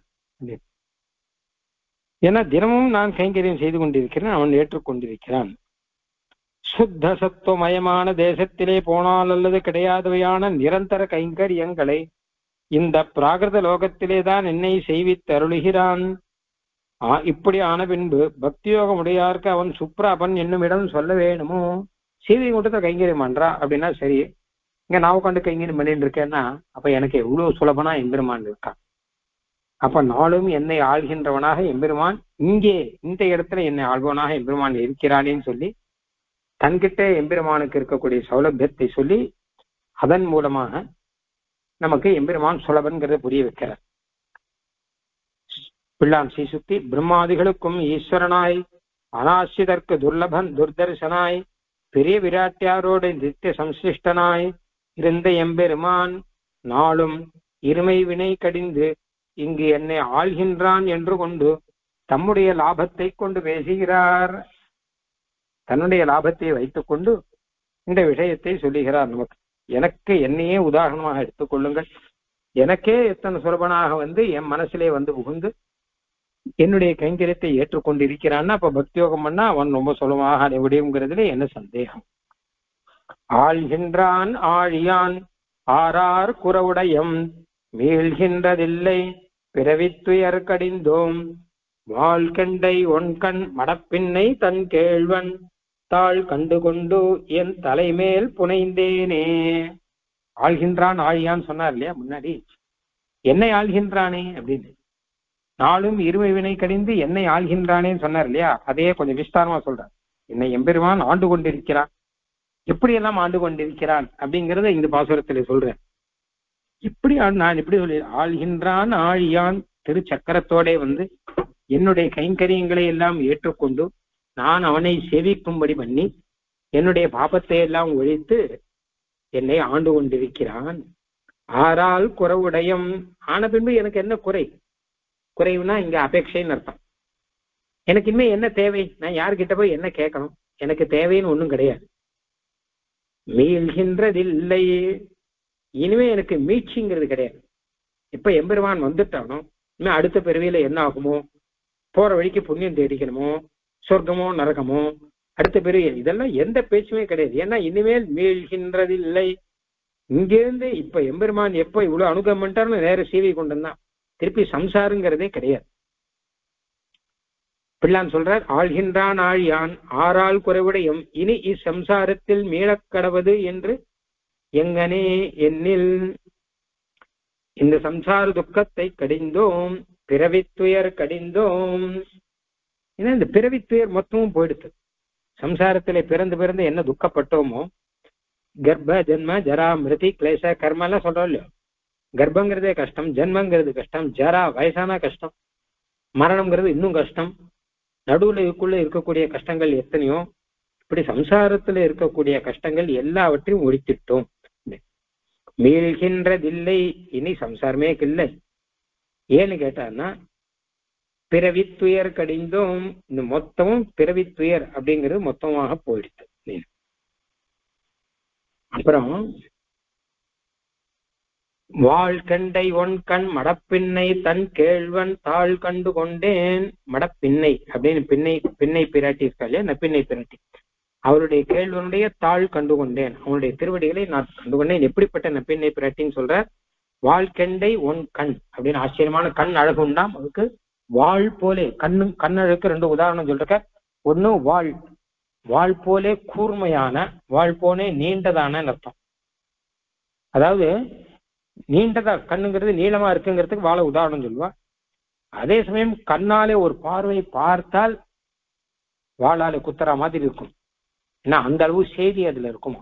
ஏன்னா தினமும் நான் கைங்கரியம் செய்து கொண்டிருக்கிறேன், அவன் ஏற்றுக்கொண்டிருக்கிறான். சுத்த சத்துவமயமான தேசத்திலே போனால் அல்லது கிடையாதவையான நிரந்தர கைங்கரியங்களை இந்த பிராகிருத லோகத்திலே தான் என்னை செய்வித்து அருளுகிறான். இப்படி ஆன பின்பு பக்தியோகம் உடையாருக்கு அவன் சுப்ராபன் என்னும் இடம் சொல்ல வேணுமோ. சீதை கூட்டத்தை கைங்கரியம் பண்றா அப்படின்னா சரி, இங்க நான் உட்காந்து கைங்கரியம் பண்ணிட்டு இருக்கேன்னா அப்ப எனக்கு எவ்வளவு சுலபனா எம்பெருமான் இருக்கான். அப்ப நாளும் என்னை ஆள்கின்றவனாக எம்பெருமான் இங்கே இந்த இடத்துல என்னை ஆள்வனாக எம்பெருமான் இருக்கிறானேன்னு சொல்லி தன்கிட்ட எம்பெருமானுக்கு இருக்கக்கூடிய சௌலபியத்தை சொல்லி அதன் மூலமாக நமக்கு எம்பெருமான் சுலபன்கிறத புரிய வைக்கிறார். பிள்ளான் ஸ்ரீசுக்தி, பிரம்மாதிகளுக்கும் ஈஸ்வரனாய் அனாசிதற்கு துர்லபன் துர்தர்சனாய் பெரிய விராட்டியாரோடு நித்திய சம்சிஷ்டனாய் இருந்த எம்பெருமான் நாளும் இருமை வினை கடிந்து இங்கு என்னை ஆள்கின்றான் என்று கொண்டு தம்முடைய லாபத்தை கொண்டு பேசுகிறார். தன்னுடைய லாபத்தை வைத்துக் கொண்டு இந்த விஷயத்தை சொல்லுகிறார் நமக்கு. எனக்கு என்னையே உதாரணமாக எடுத்துக்கொள்ளுங்கள், எனக்கே எத்தனை சுலபனாக வந்து என் மனசிலே வந்து புகுந்து என்னுடைய கைங்கரியத்தை ஏற்றுக்கொண்டிருக்கிறான்னா அப்ப பக்தியோகம் பண்ணா அவன் ரொம்ப சுலபமாக முடியுங்கிறதுல என்ன சந்தேகம். ஆள்கின்றான் ஆழியான் ஆறார் குறவுடையம் மீள்கின்றதில்லை பிறவித்துயர் கடிந்தோம் வாழ்கண்டை ஒன்கண் மடப்பின்னை தன் கேழ்வன் தாழ் கண்டு கொண்டு என் தலைமேல் புனைந்தேனே. ஆள்கின்றான் ஆழியான்னு சொன்னார் இல்லையா முன்னாடி, என்னை ஆள்கின்றானே அப்படின்னு. நாளும் இருமை வினை கடிந்து என்னை ஆள்கின்றானேன்னு சொன்னார் இல்லையா, அதையே கொஞ்சம் விஸ்தாரமா சொல்றார். என்னை எம்பெருமான் ஆண்டு கொண்டிருக்கிறான், எப்படியெல்லாம் ஆண்டு கொண்டிருக்கிறான் அப்படிங்கிறத இந்த பாசுரத்திலே சொல்றேன். எப்படி நான் எப்படி சொல்லி ஆள்கின்றான் ஆழியான் திரு சக்கரத்தோட வந்து என்னுடைய கைங்கரியங்களை எல்லாம் ஏற்றுக்கொண்டு நான் அவனை சேவிக்கும்படி பண்ணி என்னுடைய பாபத்தை எல்லாம் ஒழித்து என்னை ஆண்டு கொண்டிருக்கிறான். ஆறால் குறவுடையம் ஆன பின்பு எனக்கு என்ன குறை, குறைவுனா இங்க அபேட்சைன்னு அர்த்தம். எனக்கு இனிமே என்ன தேவை, நான் யாருக்கிட்ட போய் என்ன கேட்கணும், எனக்கு தேவைன்னு ஒண்ணும் கிடையாது. மீள்கின்றதில்லை. இனிமே எனக்கு மீட்சிங்கிறது கிடையாது. இப்ப எம்பெருமான் வந்துட்டானோ இனிமே அடுத்த பிறவியில என்ன ஆகுமோ, போற வழிக்கு புண்ணியம் தேடிக்கணுமோ, சொர்க்கமோ நரகமோ, அடுத்த பிறவி, இதெல்லாம் எந்த பேச்சுமே கிடையாது. ஏன்னா இனிமேல் மீள்கின்றதில்லை. இங்கிருந்து இப்ப எம்பெருமான் எப்ப இவ்வளவு அனுகிரகம் பண்ணிட்டாருன்னு நேர சீவை கொண்டு வந்தான். திருப்பி சம்சாரங்கிறதே கிடையாது. பிள்ளான் சொல்றார், ஆழ்கின்றான் ஆழியான் ஆறால் குறைவுடையும் இனி இச்சம்சாரத்தில் மீளக் கடவது என்று எங்கனே என்னில். இந்த சம்சார துக்கத்தை கடிந்தோம், பிறவித்துயர் கடிந்தோம். ஏன்னா இந்த பிறவித்துயர் மொத்தமும் போயிடுது. சம்சாரத்திலே பிறந்து பிறந்து என்ன துக்கப்பட்டோமோ, கர்ப்ப ஜென்ம ஜரா மிருதி கிளேச கர்ம எல்லாம் சொல்றோம் இல்லையோ, கர்ப்பங்கிறதே கஷ்டம், ஜென்மங்கிறது கஷ்டம், ஜரா வயசான கஷ்டம், மரணம்ங்கிறது இன்னும் கஷ்டம், நடுவுல இதுக்குள்ள இருக்கக்கூடிய கஷ்டங்கள் எத்தனையோ, இப்படி சம்சாரத்துல இருக்கக்கூடிய கஷ்டங்கள் எல்லாவற்றையும் ஒழித்திட்டோம். மீள்கின்றதில்லை, இனி சம்சாரமே இல்லை. ஏன்னு கேட்டான்னா பிறவித்துயர் கடிந்தோம். இந்த மொத்தமும் பிறவித்துயர் அப்படிங்கிறது மொத்தமாக போயிடுது. அப்புறம் வாழ் கண்டை ஒன் கண் மடப்பின்னை தன் கேழ்வன் தாழ் கண்டு கொண்டேன். மடப்பின்னை அப்படின்னு பின்னை பின்னை பிராட்டி இருக்கா இல்லையா, நப்பின்னை பிராட்டி, அவருடைய கேள்வனுடைய தாழ் கண்டு கொண்டேன், அவனுடைய திருவடிகளை நான் கண்டு கொண்டேன். எப்படிப்பட்ட நப்பின்னை பிராட்டின்னு சொல்ற, வாழ்கெண்டை ஒன் கண் அப்படின்னு ஆச்சரியமான கண் அழகு உண்டாம் அதுக்கு. வாழ் போலே கண்ணு கண்ணழகுக்கு ரெண்டு உதாரணம் சொல்றக்க. ஒண்ணு வாழ், வாழ் போலே கூர்மையான, வாழ் போலே நீண்டதான அர்த்தம். அதாவது நீண்டதா கண்ணுங்கிறது நீளமா இருக்குங்கிறதுக்கு வாழ உதாரணம் சொல்லுவா. அதே சமயம் கண்ணாலே ஒரு பார்வை பார்த்தால் வாழாலே குத்துற மாதிரி இருக்கும். ஏன்னா அந்த அளவு செய்தி அதுல இருக்குமா,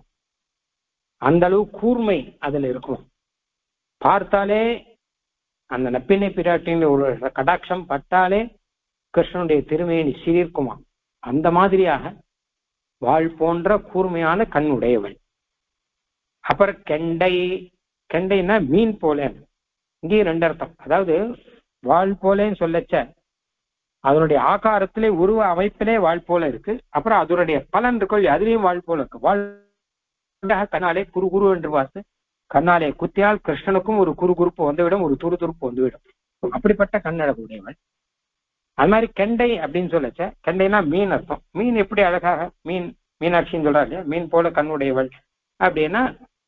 அந்த அளவு கூர்மை அதுல இருக்குமா. பார்த்தாலே அந்த நப்பினை பிராட்டின் ஒரு கடாட்சம் பட்டாலே கிருஷ்ணனுடைய திருமையை சீர்க்குமா. அந்த மாதிரியாக வாழ் போன்ற கூர்மையான கண் உடையவள். அப்புறம் கெண்டை, கெண்டைன்னா மீன் போல, இங்கேயும் ரெண்டு அர்த்தம். அதாவது வாழ் போலேன்னு சொல்லச்ச அதனுடைய ஆகாரத்திலே உருவ அமைப்பிலே வாழ் போல இருக்கு. அப்புறம் அதனுடைய பலன் இருக்கொள்ளி அதுலயும் வாழ் போல இருக்கு. வாழ் கண்ணாலே குறு குரு என்று பார்த்து கண்ணாலே குத்தியால் கிருஷ்ணனுக்கும் ஒரு குறு குறுப்பு வந்துவிடும், ஒரு துரு துருப்பு வந்துவிடும். அப்படிப்பட்ட கண்ணழகு உடையவள். அது மாதிரி கெண்டை அப்படின்னு சொல்லச்ச, கெண்டைனா மீன் அர்த்தம். மீன் எப்படி அழகாக மீன் மீனாட்சின்னு சொல்றா இல்லையா, மீன் போல கண்ணுடையவள் அப்படின்னா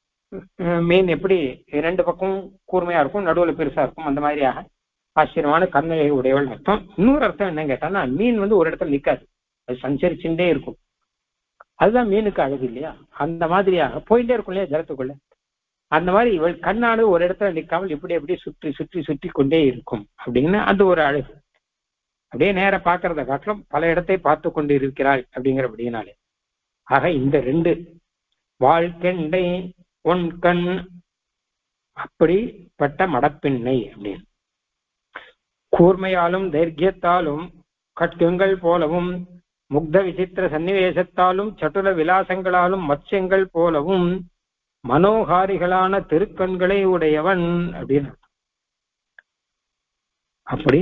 மீன் எப்படி ரெண்டு பக்கம் கூர்மையா இருக்கும், நடுவில் பெருசா இருக்கும், அந்த மாதிரியாக ஆச்சரியமான கண்ணழை உடையவள் அர்த்தம். இன்னொரு அர்த்தம் என்ன கேட்டான்னா, மீன் வந்து ஒரு இடத்துல நிற்காது, அது சஞ்சரிச்சுட்டே இருக்கும். அதுதான் மீனுக்கு அழகு இல்லையா. அந்த மாதிரியாக போயிட்டே இருக்கும் இல்லையா ஜலத்துக்குள்ள. அந்த மாதிரி இவள் கண்ணாடு ஒரு இடத்துல நிற்காமல் இப்படி எப்படி சுற்றி சுற்றி சுற்றி கொண்டே இருக்கும் அப்படின்னு அது ஒரு அழகு. அப்படியே நேர பார்க்கறத காட்டிலும் பல இடத்தை பார்த்து கொண்டு இருக்கிறாள் அப்படிங்கிறபடினாலே. ஆக இந்த ரெண்டு வாழ்கெண்டை ஒன் கண் அப்படிப்பட்ட மடப்பின்னை அப்படின்னு கூர்மையாலும் தைரியத்தாலும் கட்கங்கள் போலவும் முக்த விசித்திர சன்னிவேசத்தாலும் சட்டுல விலாசங்களாலும் மத்ஸ்யங்கள் போலவும் மனோகாரிகளான திருக்கண்களை உடையவன் அப்படின்னு. அப்படி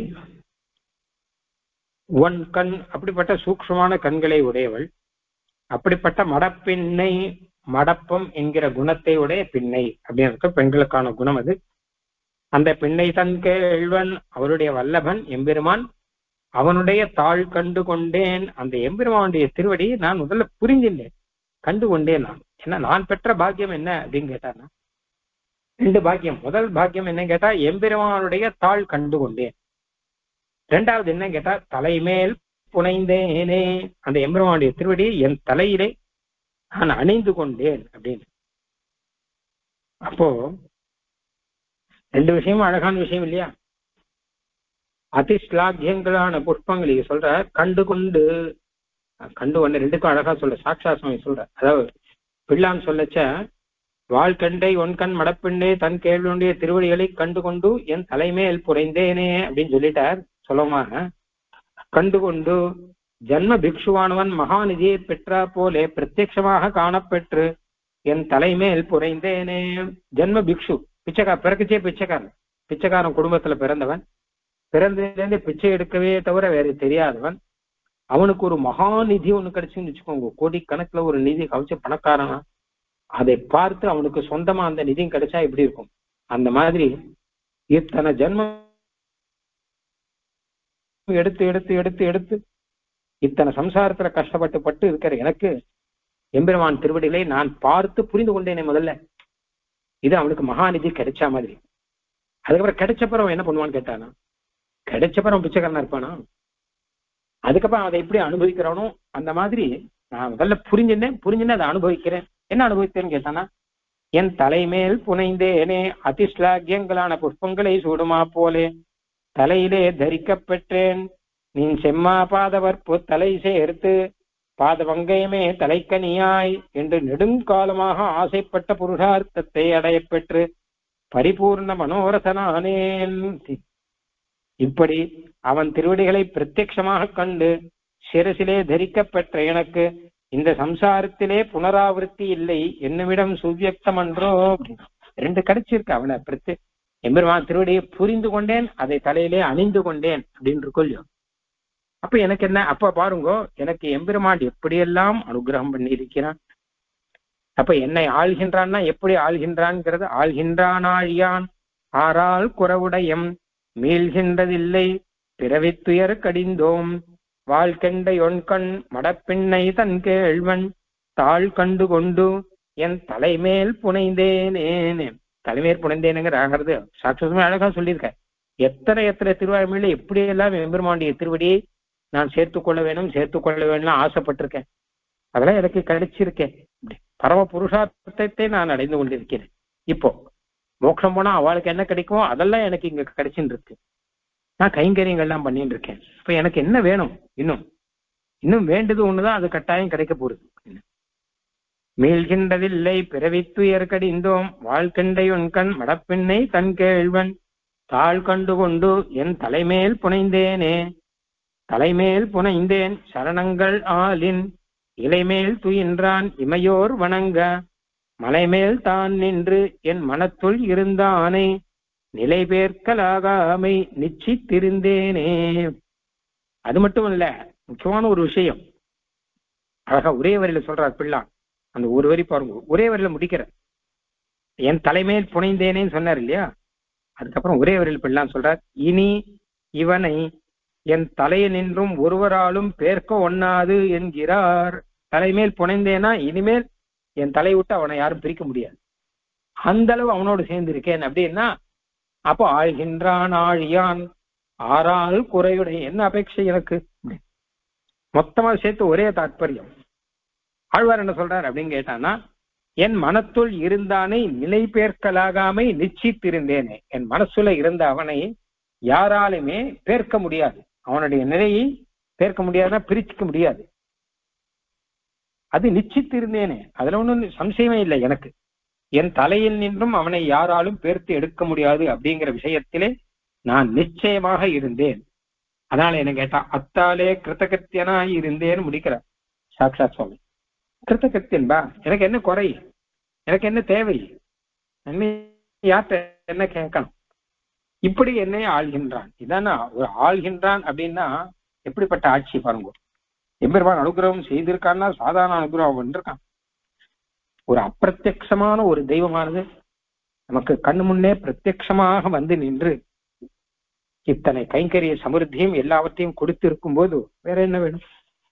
ஒன் கண் அப்படிப்பட்ட சூக்ஷ்மமான கண்களை உடையவள். அப்படிப்பட்ட மடப்பின்னை, மடப்பம் என்கிற குணத்தை உடைய பின்னை அப்படின்னு பெண்களுக்கான குணம் அது. அந்த பின்னை தன் கேழ்வன் அவருடைய வல்லபன் எம்பெருமான், அவனுடைய தாழ் கண்டு கொண்டேன். அந்த எம்பெருமானுடைய திருவடியை நான் முதல்ல புரிஞ்சின்றேன், கண்டு கொண்டேன் நான். ஏன்னா நான் பெற்ற பாக்கியம் என்ன அப்படின்னு கேட்டான்னா ரெண்டு பாக்கியம். முதல் பாக்கியம் என்ன கேட்டா எம்பெருமானுடைய தாழ் கண்டு கொண்டேன். ரெண்டாவது என்ன கேட்டா தலைமேல் புனைந்தேனே, அந்த எம்பெருமானுடைய திருவடியை என் தலையிலே நான் அணிந்து கொண்டேன் அப்படின்னு. அப்போ ரெண்டு விஷயமும் அழகான விஷயம் இல்லையா. அதிஸ்லாகியங்களான புஷ்பங்கள் இது சொல்ற, கண்டு கொண்டு கண்டு கொண்டு ரெண்டுக்கும் அழகா சொல்ற. சாட்சா சுவாமி சொல்ற, அதாவது பிள்ளான் சொல்லச்ச வாழ்கண்டை ஒன்கண் மடப்பின்னே தன் கேள்வியுடைய திருவடிகளை கண்டு கொண்டு என் தலைமேல் புரைந்தேனே அப்படின்னு சொல்லிட்டார். சொல்லமாக கண்டு கொண்டு ஜன்ம பிக்ஷுவானவன் மகாநிதியை பெற்றா போலே பிரத்யட்சமாக காணப்பெற்று என் தலைமேல் புரைந்தேனே. ஜன்ம பிக்ஷு பிச்சைக்கா பிறக்குச்சே பிச்சைக்காரன், பிச்சைக்காரன் குடும்பத்துல பிறந்தவன், பிறந்ததுலேருந்து பிச்சை எடுக்கவே தவிர வேற தெரியாதவன். அவனுக்கு ஒரு மகாநிதி ஒண்ணு கிடைச்சுன்னு வச்சுக்கோங்க, கோடி கணக்குல ஒரு நிதி கவிச்ச பணக்காரனா. அதை பார்த்து அவனுக்கு சொந்தமா அந்த நிதியும் கிடைச்சா எப்படி இருக்கும்? அந்த மாதிரி இத்தனை ஜென்மம் எடுத்து எடுத்து எடுத்து எடுத்து இத்தனை சம்சாரத்துல கஷ்டப்பட்டு பட்டு இருக்கிற எனக்கு எம்பெருமான் திருவடிகளை நான் பார்த்து புரிந்து கொண்டேனே முதல்ல. இது அவனுக்கு மகாநிதி கிடைச்ச மாதிரி. அதுக்கப்புறம் கிடைச்சப்பறம் அவன் என்ன பண்ணுவான்னு கேட்டானா, கிடைச்சப்பறம் பிச்சைக்காரனா இருப்பானா? அதுக்கப்புறம் அதை எப்படி அனுபவிக்கிறானோ அந்த மாதிரி நான் முதல்ல புரிஞ்சுட்டேன், புரிஞ்சுன்னு அதை அனுபவிக்கிறேன். என்ன அனுபவித்தேன்னு கேட்டானா, என் தலைமேல் புனைந்தேனே அதிஸ்லாகியங்களான புஷ்பங்களை சூடுமா போலே தலையிலே தரிக்க பெற்றேன். நீ செம்மா பாதவற்பு தலை சேர்த்து பாதவங்கயமே தலைக்கனியாய் என்று நெடுங்காலமாக ஆசைப்பட்ட புருஷார்த்தத்தை அடைய பெற்று பரிபூர்ண மனோரசனானேன். இப்படி அவன் திருவடிகளை பிரத்யட்சமாக கண்டு சிரசிலே தரிக்க பெற்ற எனக்கு இந்த சம்சாரத்திலே புனராவர்த்தி இல்லை என்னுமிடம் சுவியக்தம் அன்றோ. ரெண்டு கிடைச்சிருக்கு. அவனை பிரத்யே எம்பெருமான் திருவடியை புரிந்து கொண்டேன், அதை தலையிலே அணிந்து கொண்டேன் அப்படின்னு இருக்கொல்லையோ. அப்ப எனக்கு என்ன, அப்ப பாருங்கோ எனக்கு எம்பெருமான் எப்படியெல்லாம் அனுகிரகம் பண்ணி இருக்கிறான். அப்ப என்னை ஆள்கின்றான்னா எப்படி ஆள்கின்றான்ங்கிறது, ஆள்கின்றான் ஆழியான் ஆறால் குறவுடையம் மீள்கின்றதில்லை பிறவித்துயர் கடிந்தோம் வாழ்கெண்ட ஒன்கண் மடப்பிண்ணை தன் கேழ்வன் தாழ் கண்டு கொண்டு என் தலைமேல் புனைந்தேனே. தலைமேல் புனைந்தேனுங்கிற ஆகிறது சாட்சமே அழகா சொல்லியிருக்க. எத்தனை எத்தனை திருவாய்மொழியில எப்படி எல்லாம் எம்பெருமானுடைய திருவடியை நான் சேர்த்து கொள்ள வேணும் சேர்த்து கொள்ள வேணும்னு ஆசைப்பட்டிருக்கேன். அதெல்லாம் எனக்கு கிடைச்சிருக்கேன். பரம புருஷார்த்தத்தை நான் அடைந்து கொண்டிருக்கிறேன். இப்போ மோட்சம் போனா அவளுக்கு என்ன கிடைக்குமோ அதெல்லாம் எனக்கு இங்க கிடைச்சுட்டு இருக்கு. நான் கைங்கரியங்கள்லாம் பண்ணிட்டு இருக்கேன். இப்ப எனக்கு என்ன வேணும்? இன்னும் இன்னும் வேண்டது ஒண்ணுதான், அது கட்டாயம் கிடைக்க போறது. மீள்கின்றதில்லை பிறவித்துயர் கடிந்தோம் வாழ்கெண்டை உன்கண் மடப்பிண்ணை தன் கேழ்வன் தாழ் கண்டு கொண்டு என் தலைமேல் புனைந்தேனே. தலைமேல் புனைந்தேன் சரணங்கள் ஆலின் இலைமேல் துயின்றான் இமையோர் வணங்க மலைமேல் தான் நின்று என் மனத்துள் இருந்தானே நிலை பேர்க்கலாகாமை நிச்சித்திருந்தேனே. அது மட்டும் இல்ல, முக்கியமான ஒரு விஷயம் அழகா ஒரே வரியில சொல்றார் பிள்ளான். அந்த ஒரு வரி பாருங்க, ஒரே வரியில முடிக்கிற. என் தலைமேல் புனைந்தேனேன்னு சொன்னார் இல்லையா, அதுக்கப்புறம் ஒரே வரியில் பிள்ளான் சொல்றார், இனி இவனை என் தலையை நின்றும் ஒருவராலும் பேர்க்க ஒண்ணாது என்கிறார். தலைமேல் புனைந்தேனா இனிமேல் என் தலையை விட்டு அவனை யாரும் பிரிக்க முடியாது, அந்த அளவு அவனோடு சேர்ந்து இருக்கேன் அப்படின்னா. அப்போ ஆழ்கின்றான் ஆழியான் ஆறால் குறையுடைய என்ன அபேட்சை எனக்கு? மொத்தமா சேர்த்து ஒரே தாற்பயம். ஆழ்வார் என்ன சொல்றார் அப்படின்னு கேட்டானா, என் மனத்துள் இருந்தானை நிலை பேர்க்கலாகாமை நிச்சித்திருந்தேனே. என் மனசுல இருந்த அவனை யாராலுமே பேர்க்க முடியாது, அவனுடைய நிலையை பேர்க்க முடியாதுன்னா பிரிச்சுக்க முடியாது. அது நிச்சித்திருந்தேனே, அதுல ஒன்றும் சம்சயமே இல்லை எனக்கு. என் தலையில் நின்றும் அவனை யாராலும் பேர்த்து எடுக்க முடியாது அப்படிங்கிற விஷயத்திலே நான் நிச்சயமாக இருந்தேன். அதனால என்ன கேட்டா, அத்தாலே கிருத்தகத்தியனாய் இருந்தேன்னு முடிக்கிற சாட்சாத் சுவாமி. கிருத்தகத்தியன்பா, எனக்கு என்ன குறை, எனக்கு என்ன தேவை, நன்மை யார்கிட்ட என்ன கேட்கணும், இப்படி என்னை ஆள்கின்றான். இதானா ஒரு ஆள்கின்றான் அப்படின்னா எப்படிப்பட்ட ஆட்சி பாருங்க. எம்பெருமான் அனுகிரகம் செய்திருக்கான்னா சாதாரண அனுகிரகம் பண்ணிருக்கான். ஒரு அப்பிரத்யக்ஷமான ஒரு தெய்வமானது நமக்கு கண்ணு முன்னே பிரத்யக்ஷமாக வந்து நின்று இத்தனை கைங்கரிய சமிருத்தியும் எல்லாவற்றையும் கொடுத்து இருக்கும் போது வேற என்ன வேணும்?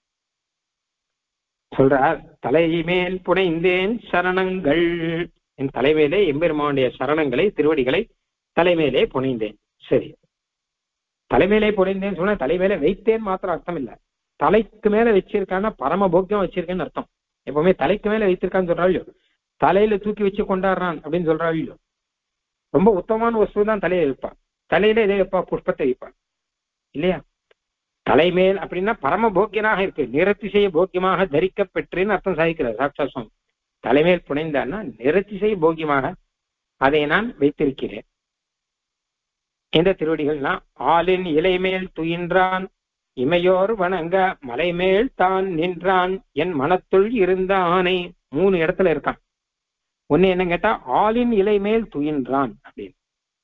சொல்றார், தலைமேல் புனைந்தேன் சரணங்கள். என் தலைமையிலே எம்பெருமானுடைய சரணங்களை திருவடிகளை தலைமையிலே புனைந்தேன். சரி, தலைமையிலே புனைந்தேன்னு சொன்னா தலைமையில வைத்தேன் மாத்திரம் அர்த்தம் இல்ல. தலைக்கு மேல வச்சிருக்கான்னா பரம போக்கியம் வச்சிருக்கேன்னு அர்த்தம். எப்பவுமே தலைக்கு மேல வைத்திருக்கான்னு சொல்றாள், தலையில தூக்கி வச்சு கொண்டாடுறான் அப்படின்னு சொல்றாள். ரொம்ப உத்தமமான வஸ்து தான் தலையை வைப்பான். தலையில இதை வைப்பா, புஷ்பத்தை வைப்பான் இல்லையா? தலைமேல் அப்படின்னா பரம போக்கியனாக இருக்கு, நிறத்திசைய போக்கியமாக தரிக்க பெற்றேன்னு அர்த்தம் சாதிக்கிறார் சாட்சாத் சுவாமி. தலைமேல் புனைந்தான்னா நிறத்திசைய போக்கியமாக அதை நான் வைத்திருக்கிறேன். எந்த திருவடிகள்னா, ஆளின் இலைமேல் துயின்றான் இமையோர் வணங்க மலைமேல் தான் நின்றான் என் மனத்துள் இருந்த ஆணை. மூணு இடத்துல இருக்கான். ஒன்னு என்ன கேட்டா, ஆளின் இலை மேல் துயின்றான் அப்படின்னு,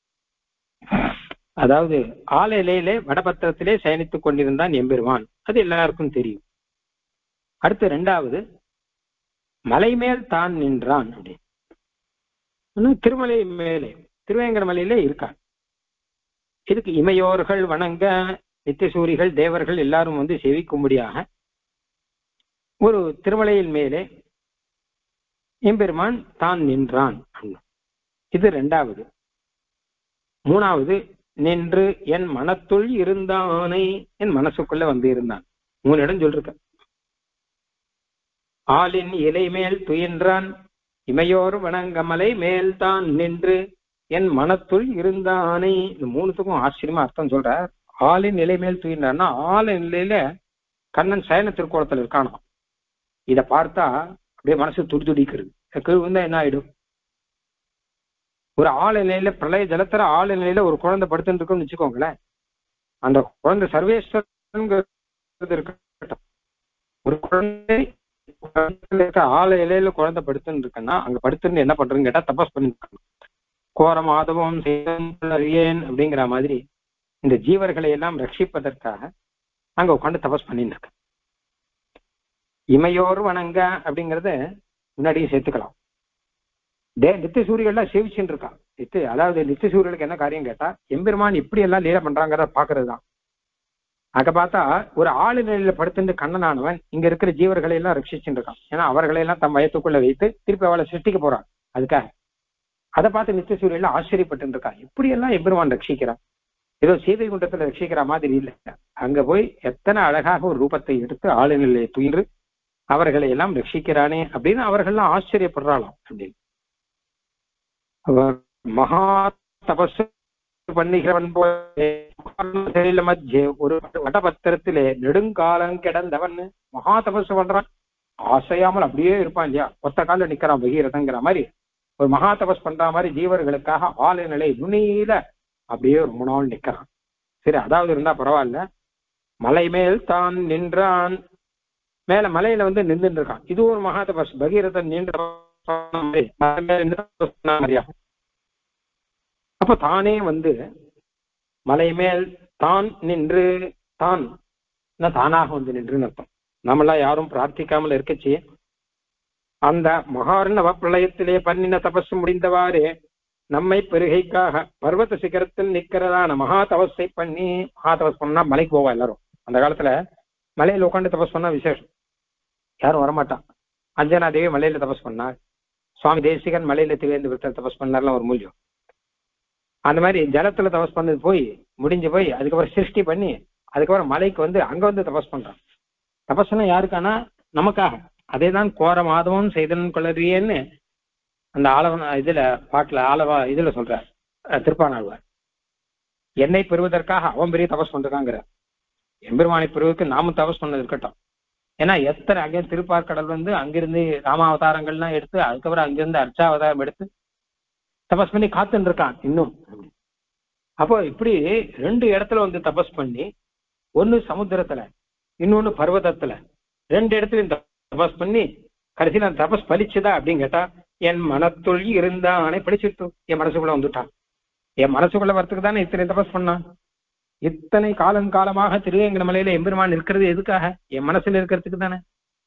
அதாவது ஆள் இலையிலே வடபத்திரத்திலே சயனித்துக் கொண்டிருந்தான் எம்பெருமான். அது எல்லாருக்கும் தெரியும். அடுத்து ரெண்டாவது, மலை மேல் தான் நின்றான் அப்படின்னு. திருமலை மேலே திருவேங்கடமலையிலே இருக்கான். இதுக்கு இமையோர்கள் வணங்க நித்தியசூரிகள் தேவர்கள் எல்லாரும் வந்து சேவிக்கும்படியாக ஒரு திருமலையின் மேலே எம்பெருமான் தான் நின்றான். இது ரெண்டாவது. மூணாவது, நின்று என் மனத்துள் இருந்தானை, என் மனசுக்குள்ள வந்து இருந்தான். மூணு இடம் சொல்லிருக்க. ஆளின் இலை மேல் துயின்றான், இமையோர் வணங்க மலை மேல் தான் நின்று என் மனத்துள் இருந்தானை. இந்த மூணுத்துக்கும் ஆச்சரியமா அர்த்தம் சொல்ற. ஆளின் நிலை மேல் துயின்றான்னா ஆளின் நிலையில கண்ணன் சயன திருக்கோலத்தில் இருக்கானா. இத பார்த்தா அப்படியே மனசு துடி துடிக்கிறது. கீழ் வந்தா என்ன ஆயிடும்? ஒரு ஆள் நிலையில பிரளய ஜலத்தர ஆள் நிலையில ஒரு குழந்தை படுத்துன்னு இருக்குன்னு வச்சுக்கோங்களேன். அந்த குழந்தை சர்வேஸ்வரன் இருக்கட்டும், ஒரு குழந்தை ஆள் நிலையில குழந்தை படுத்துன்னு இருக்குன்னா அங்க படுத்துன்னு என்ன பண்றதுன்னு கேட்டா தபஸ் பண்ணிருக்காங்க. கோர மாதவம் செய்யன் அப்படிங்கிற மாதிரி இந்த ஜீவர்களை எல்லாம் ரட்சிப்பதற்காக அங்க உட்காந்து தபஸ் பண்ணிட்டு இருக்க. இமையோர் வணங்க அப்படிங்கறத முன்னாடியே சேர்த்துக்கலாம். டே நித்திய சூரியெல்லாம் சேவிச்சுட்டு இருக்கான். நித்து அதாவது நித்திய சூரியலுக்கு என்ன காரியம் கேட்டா எம்பெருமான் இப்படி எல்லாம் லீலை பண்றாங்கிறத பாக்குறது தான். அங்க பார்த்தா ஒரு ஆளு நிலையில படுத்துட்டு கண்ணனானவன் இங்க இருக்கிற ஜீவர்களை எல்லாம் ரட்சிச்சுட்டு இருக்கான். ஏன்னா அவர்களை எல்லாம் தம் வயத்துக்குள்ள வைத்து திருப்பி அவளை சிருஷ்டிக்க போறான். அதுக்காக அதை பார்த்து நித்திய சூரியெல்லாம் ஆச்சரியப்பட்டு இருக்கான். இப்படி எல்லாம் எம்பெருமான் ரட்சிக்கிறான். ஏதோ சீதை குண்டத்துல ரட்சிக்கிற மாதிரி இல்லை. அங்க போய் எத்தனை அழகாக ஒரு ரூபத்தை எடுத்து ஆளு நிலையை துயின்று அவர்களை எல்லாம் ரட்சிக்கிறானே அப்படின்னு அவர்கள்லாம் ஆச்சரியப்படுறாளாம். அப்படின்னு அவர் மகா தபஸ் பண்ணுகிறவன் போல மத்திய ஒரு வடபத்திரத்திலே நெடுங்காலம் கிடந்தவன் மகா தபஸ் பண்றான். ஆசையாமல் அப்படியே இருப்பான் இல்லையா, ஒத்த கால நிக்கிறான் பகீரதங்கிற மாதிரி. ஒரு மகா தபஸ் பண்ற மாதிரி ஜீவர்களுக்காக ஆளு நிலை நுனியில அப்படியே ரொம்ப நாள் நிக்கிறான். சரி, அதாவது இருந்தா பரவாயில்ல. மலை மேல் தான் நின்றான், மேல மலையில வந்து நின்றுட்டு இருக்கான். இது ஒரு மகா தபஸ். பகீரதன் நின்ற அப்ப தானே வந்து மலை மேல் தான் நின்று, தான் தானாக வந்து நின்று அர்த்தம். நம்மளாம் யாரும் பிரார்த்திக்காமல் இருக்கச்சு அந்த மகார்ணவ பிரளயத்திலே பண்ணின தபஸ் முடிந்தவாறே நம்மை பெருகைக்காக பர்வத சிகரத்தில் நிக்கிறதான மகா தபஸை பண்ணி, மகா தபஸ் பண்ணா மலைக்கு போவா எல்லாரும். அந்த காலத்துல மலையில உட்காந்து தபஸ் பண்ணா விசேஷம், யாரும் வரமாட்டான். அஞ்சனா தேவி மலையில தபஸ் பண்ணார், சுவாமி தேசிகன் மலையில திவேந்து விருத்தர் தபஸ் பண்ணார்லாம் ஒரு மூலியம். அந்த மாதிரி ஜலத்துல தபஸ் பண்ணது போய் முடிஞ்சு போய் அதுக்கப்புறம் சிருஷ்டி பண்ணி அதுக்கப்புறம் மலைக்கு வந்து அங்க வந்து தபஸ் பண்றான். தபஸ்னா யாருக்கானா நமக்காக. அதே தான் கோர மாதவம் செய்தன் கொள்ளறியன்னு அந்த ஆளவன் இதுல பாட்டுல ஆளவா இதுல சொல்ற திருப்பானாழ்வார். என்னை பெறுவதற்காக அவன் பெரிய தபஸ் பண்றாங்கிற. எம்பெருமானை பெறுவதற்கு நாமும் தபஸ் பண்ணது இருக்கட்டும். ஏன்னா எத்தனை அங்கே திருப்பார்கடல் வந்து அங்கிருந்து ராமாவதாரங்கள்லாம் எடுத்து அதுக்கப்புறம் அங்கிருந்து அர்ச்சாவதாரம் எடுத்து தபஸ் பண்ணி காத்துன்னு இருக்கான் இன்னும். அப்போ இப்படி ரெண்டு இடத்துல வந்து தபஸ் பண்ணி, ஒன்னு சமுத்திரத்துல இன்னொன்னு பர்வதத்துல, ரெண்டு இடத்துலயும் தபஸ் பண்ணி கடைசியில் அந்த தபஸ் பலிச்சுதா அப்படின்னு கேட்டா என் மனத்துள் இருந்தானே பலிச்சுட்டு என் மனசுக்குள்ள வந்துட்டான். என் மனசுக்குள்ள வரத்துக்கு தானே இத்தனை தபஸ் பண்ணான். இத்தனை காலம் காலமாக திருவேங்கடமலையில எம்பெருமான் இருக்கிறது எதுக்காக? என் மனசுல இருக்கிறதுக்கு தானே.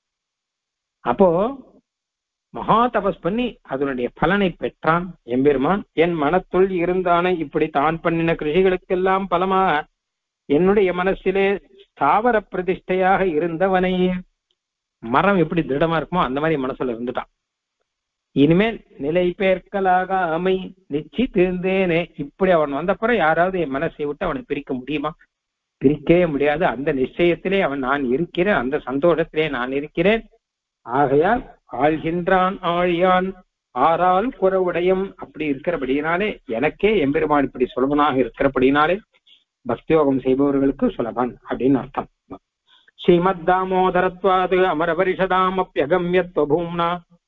அப்போ மகா தபஸ் பண்ணி அதனுடைய பலனை பெற்றான் எம்பெருமான். என் மனத்துள் இருந்தானே இப்படி தான் பண்ணின கிருஷிகளுக்கெல்லாம் பலமாக என்னுடைய மனசிலே ஸ்தாவர பிரதிஷ்டையாக இருந்தவனை, மரம் எப்படி திருடமா இருக்குமோ அந்த மாதிரி மனசுல இருந்துட்டான். இனிமேல் நிலை பேர்க்கலாக அமை நிச்சயித்திருந்தேனே. இப்படி அவன் வந்தப்புறம் யாராவது என் மனசை விட்டு அவனை பிரிக்க முடியுமா? பிரிக்கவே முடியாது. அந்த நிச்சயத்திலே அவன் நான் இருக்கிறேன், அந்த சந்தோஷத்திலே நான் இருக்கிறேன். ஆகையால் ஆள்கின்றான் ஆழியான் ஆறால் குறவுடையும் அப்படி இருக்கிறபடியினாலே எனக்கே எம்பெருமான் இப்படி சுலபனாக இருக்கிறபடினாலே பக்தியோகம் செய்பவர்களுக்கு சுலபன் அப்படின்னு அர்த்தம். ஸ்ரீமத் தாமோதரத்வாது அமரபரிஷதாம் அப்யகம்யத்வபூம்னா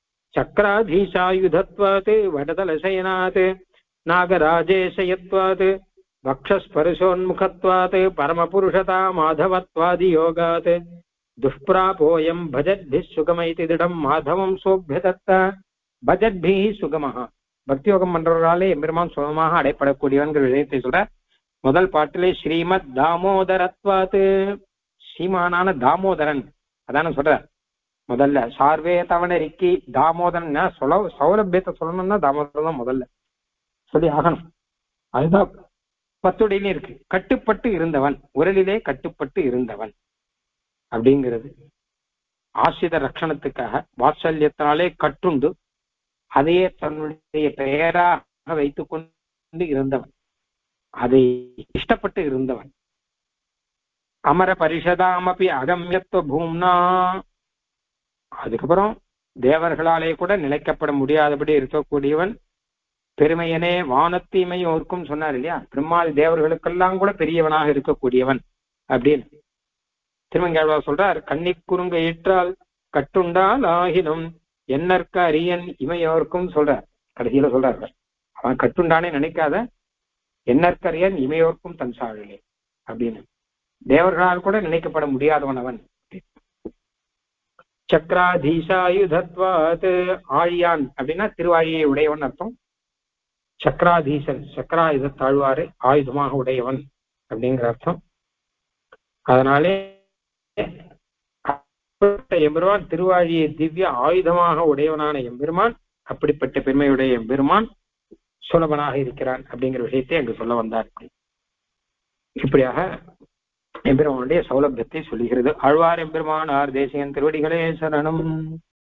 சக்கராதீசாயுதத்வாத் வடதலசயனாத் நாகராஜேசயத்வாத் வக்ஷஸ்பர்ஷோன்முகத்வாத் பரமபுருஷதா மாதவத்வாதி யோகாத் துஷ்பிராபோயம் பஜத்பிः சுகமைதி திடம் மாதவம் சோபியதத்த. பஜத்பிः சுகமஹா, பக்தியோகம் பண்றவர்களாலே எம்பெருமான் சுகமாக அடைப்படக்கூடியவன்கிற விஷயத்தை சொல்ற. முதல் பாட்டிலே ஸ்ரீமத் தாமோதரத்வாத், ஸ்ரீமானான தாமோதரன் அதான சொல்ற. முதல்ல சார்வே தவணரிக்கி தாமோதரன் சொல்ல சௌலபியத்தை சொல்லணும்னா தாமோதரம் தான் முதல்ல சொல்லி ஆகணும். அதுதான் பத்துடையிலே இருக்கு. கட்டுப்பட்டு இருந்தவன், உரலிலே கட்டுப்பட்டு இருந்தவன் அப்படிங்கிறது ஆசிரித ரட்சணத்துக்காக வாத்சல்யத்தினாலே கட்டுண்டு அதையே தன்னுடைய பெயராக வைத்துக் கொண்டு இருந்தவன், அதை இஷ்டப்பட்டு இருந்தவன். அமர பரிஷதாமபி அகம்யத்துவ பூம்னா, அதுக்கப்புறம் தேவர்களாலே கூட நிலைக்கப்பட முடியாதபடி இருக்கக்கூடியவன், பெருமையனே வானத்தீமையோர்க்கும் சொன்னார் இல்லையா, பிரம்மாதி தேவர்களுக்கெல்லாம் கூட பெரியவனாக இருக்கக்கூடியவன் அப்படின்னு திருமங்கையாழ்வார் சொல்றார். கண்ணி குறுங்க ஏற்றால் கட்டுண்டால் ஆகிலும் என்னற்க அரியன் இமையோர்க்கும் சொல்றார். கடைசியில சொல்றாரு, அவன் கட்டுண்டானே நினைக்காத என்னற்கரியன் இமையோர்க்கும் தன் சாழிலே அப்படின்னு, தேவர்களால் கூட நினைக்கப்பட முடியாதவன் அவன். சக்கராதீசாயுதத்வாத், ஆழியான் அப்படின்னா திருவாழியை உடையவன் அர்த்தம். சக்கராதீசன், சக்கராயுத தாழ்வாறு ஆயுதமாக உடையவன் அப்படிங்கிற அர்த்தம். அதனாலே எம்பெருமான் திருவாழியை திவ்ய ஆயுதமாக உடையவனான எம்பெருமான், அப்படிப்பட்ட பெருமையுடைய எம்பெருமான் சுலபனாக இருக்கிறான் அப்படிங்கிற விஷயத்தை அங்கு சொல்ல வந்தார். இப்படியாக எம்பெருமானுடைய சௌலபியத்தை சொல்லுகிறது. ஆழ்வார் எம்பெருமானார் தேசிகன் திருவடிகளே சரணம்.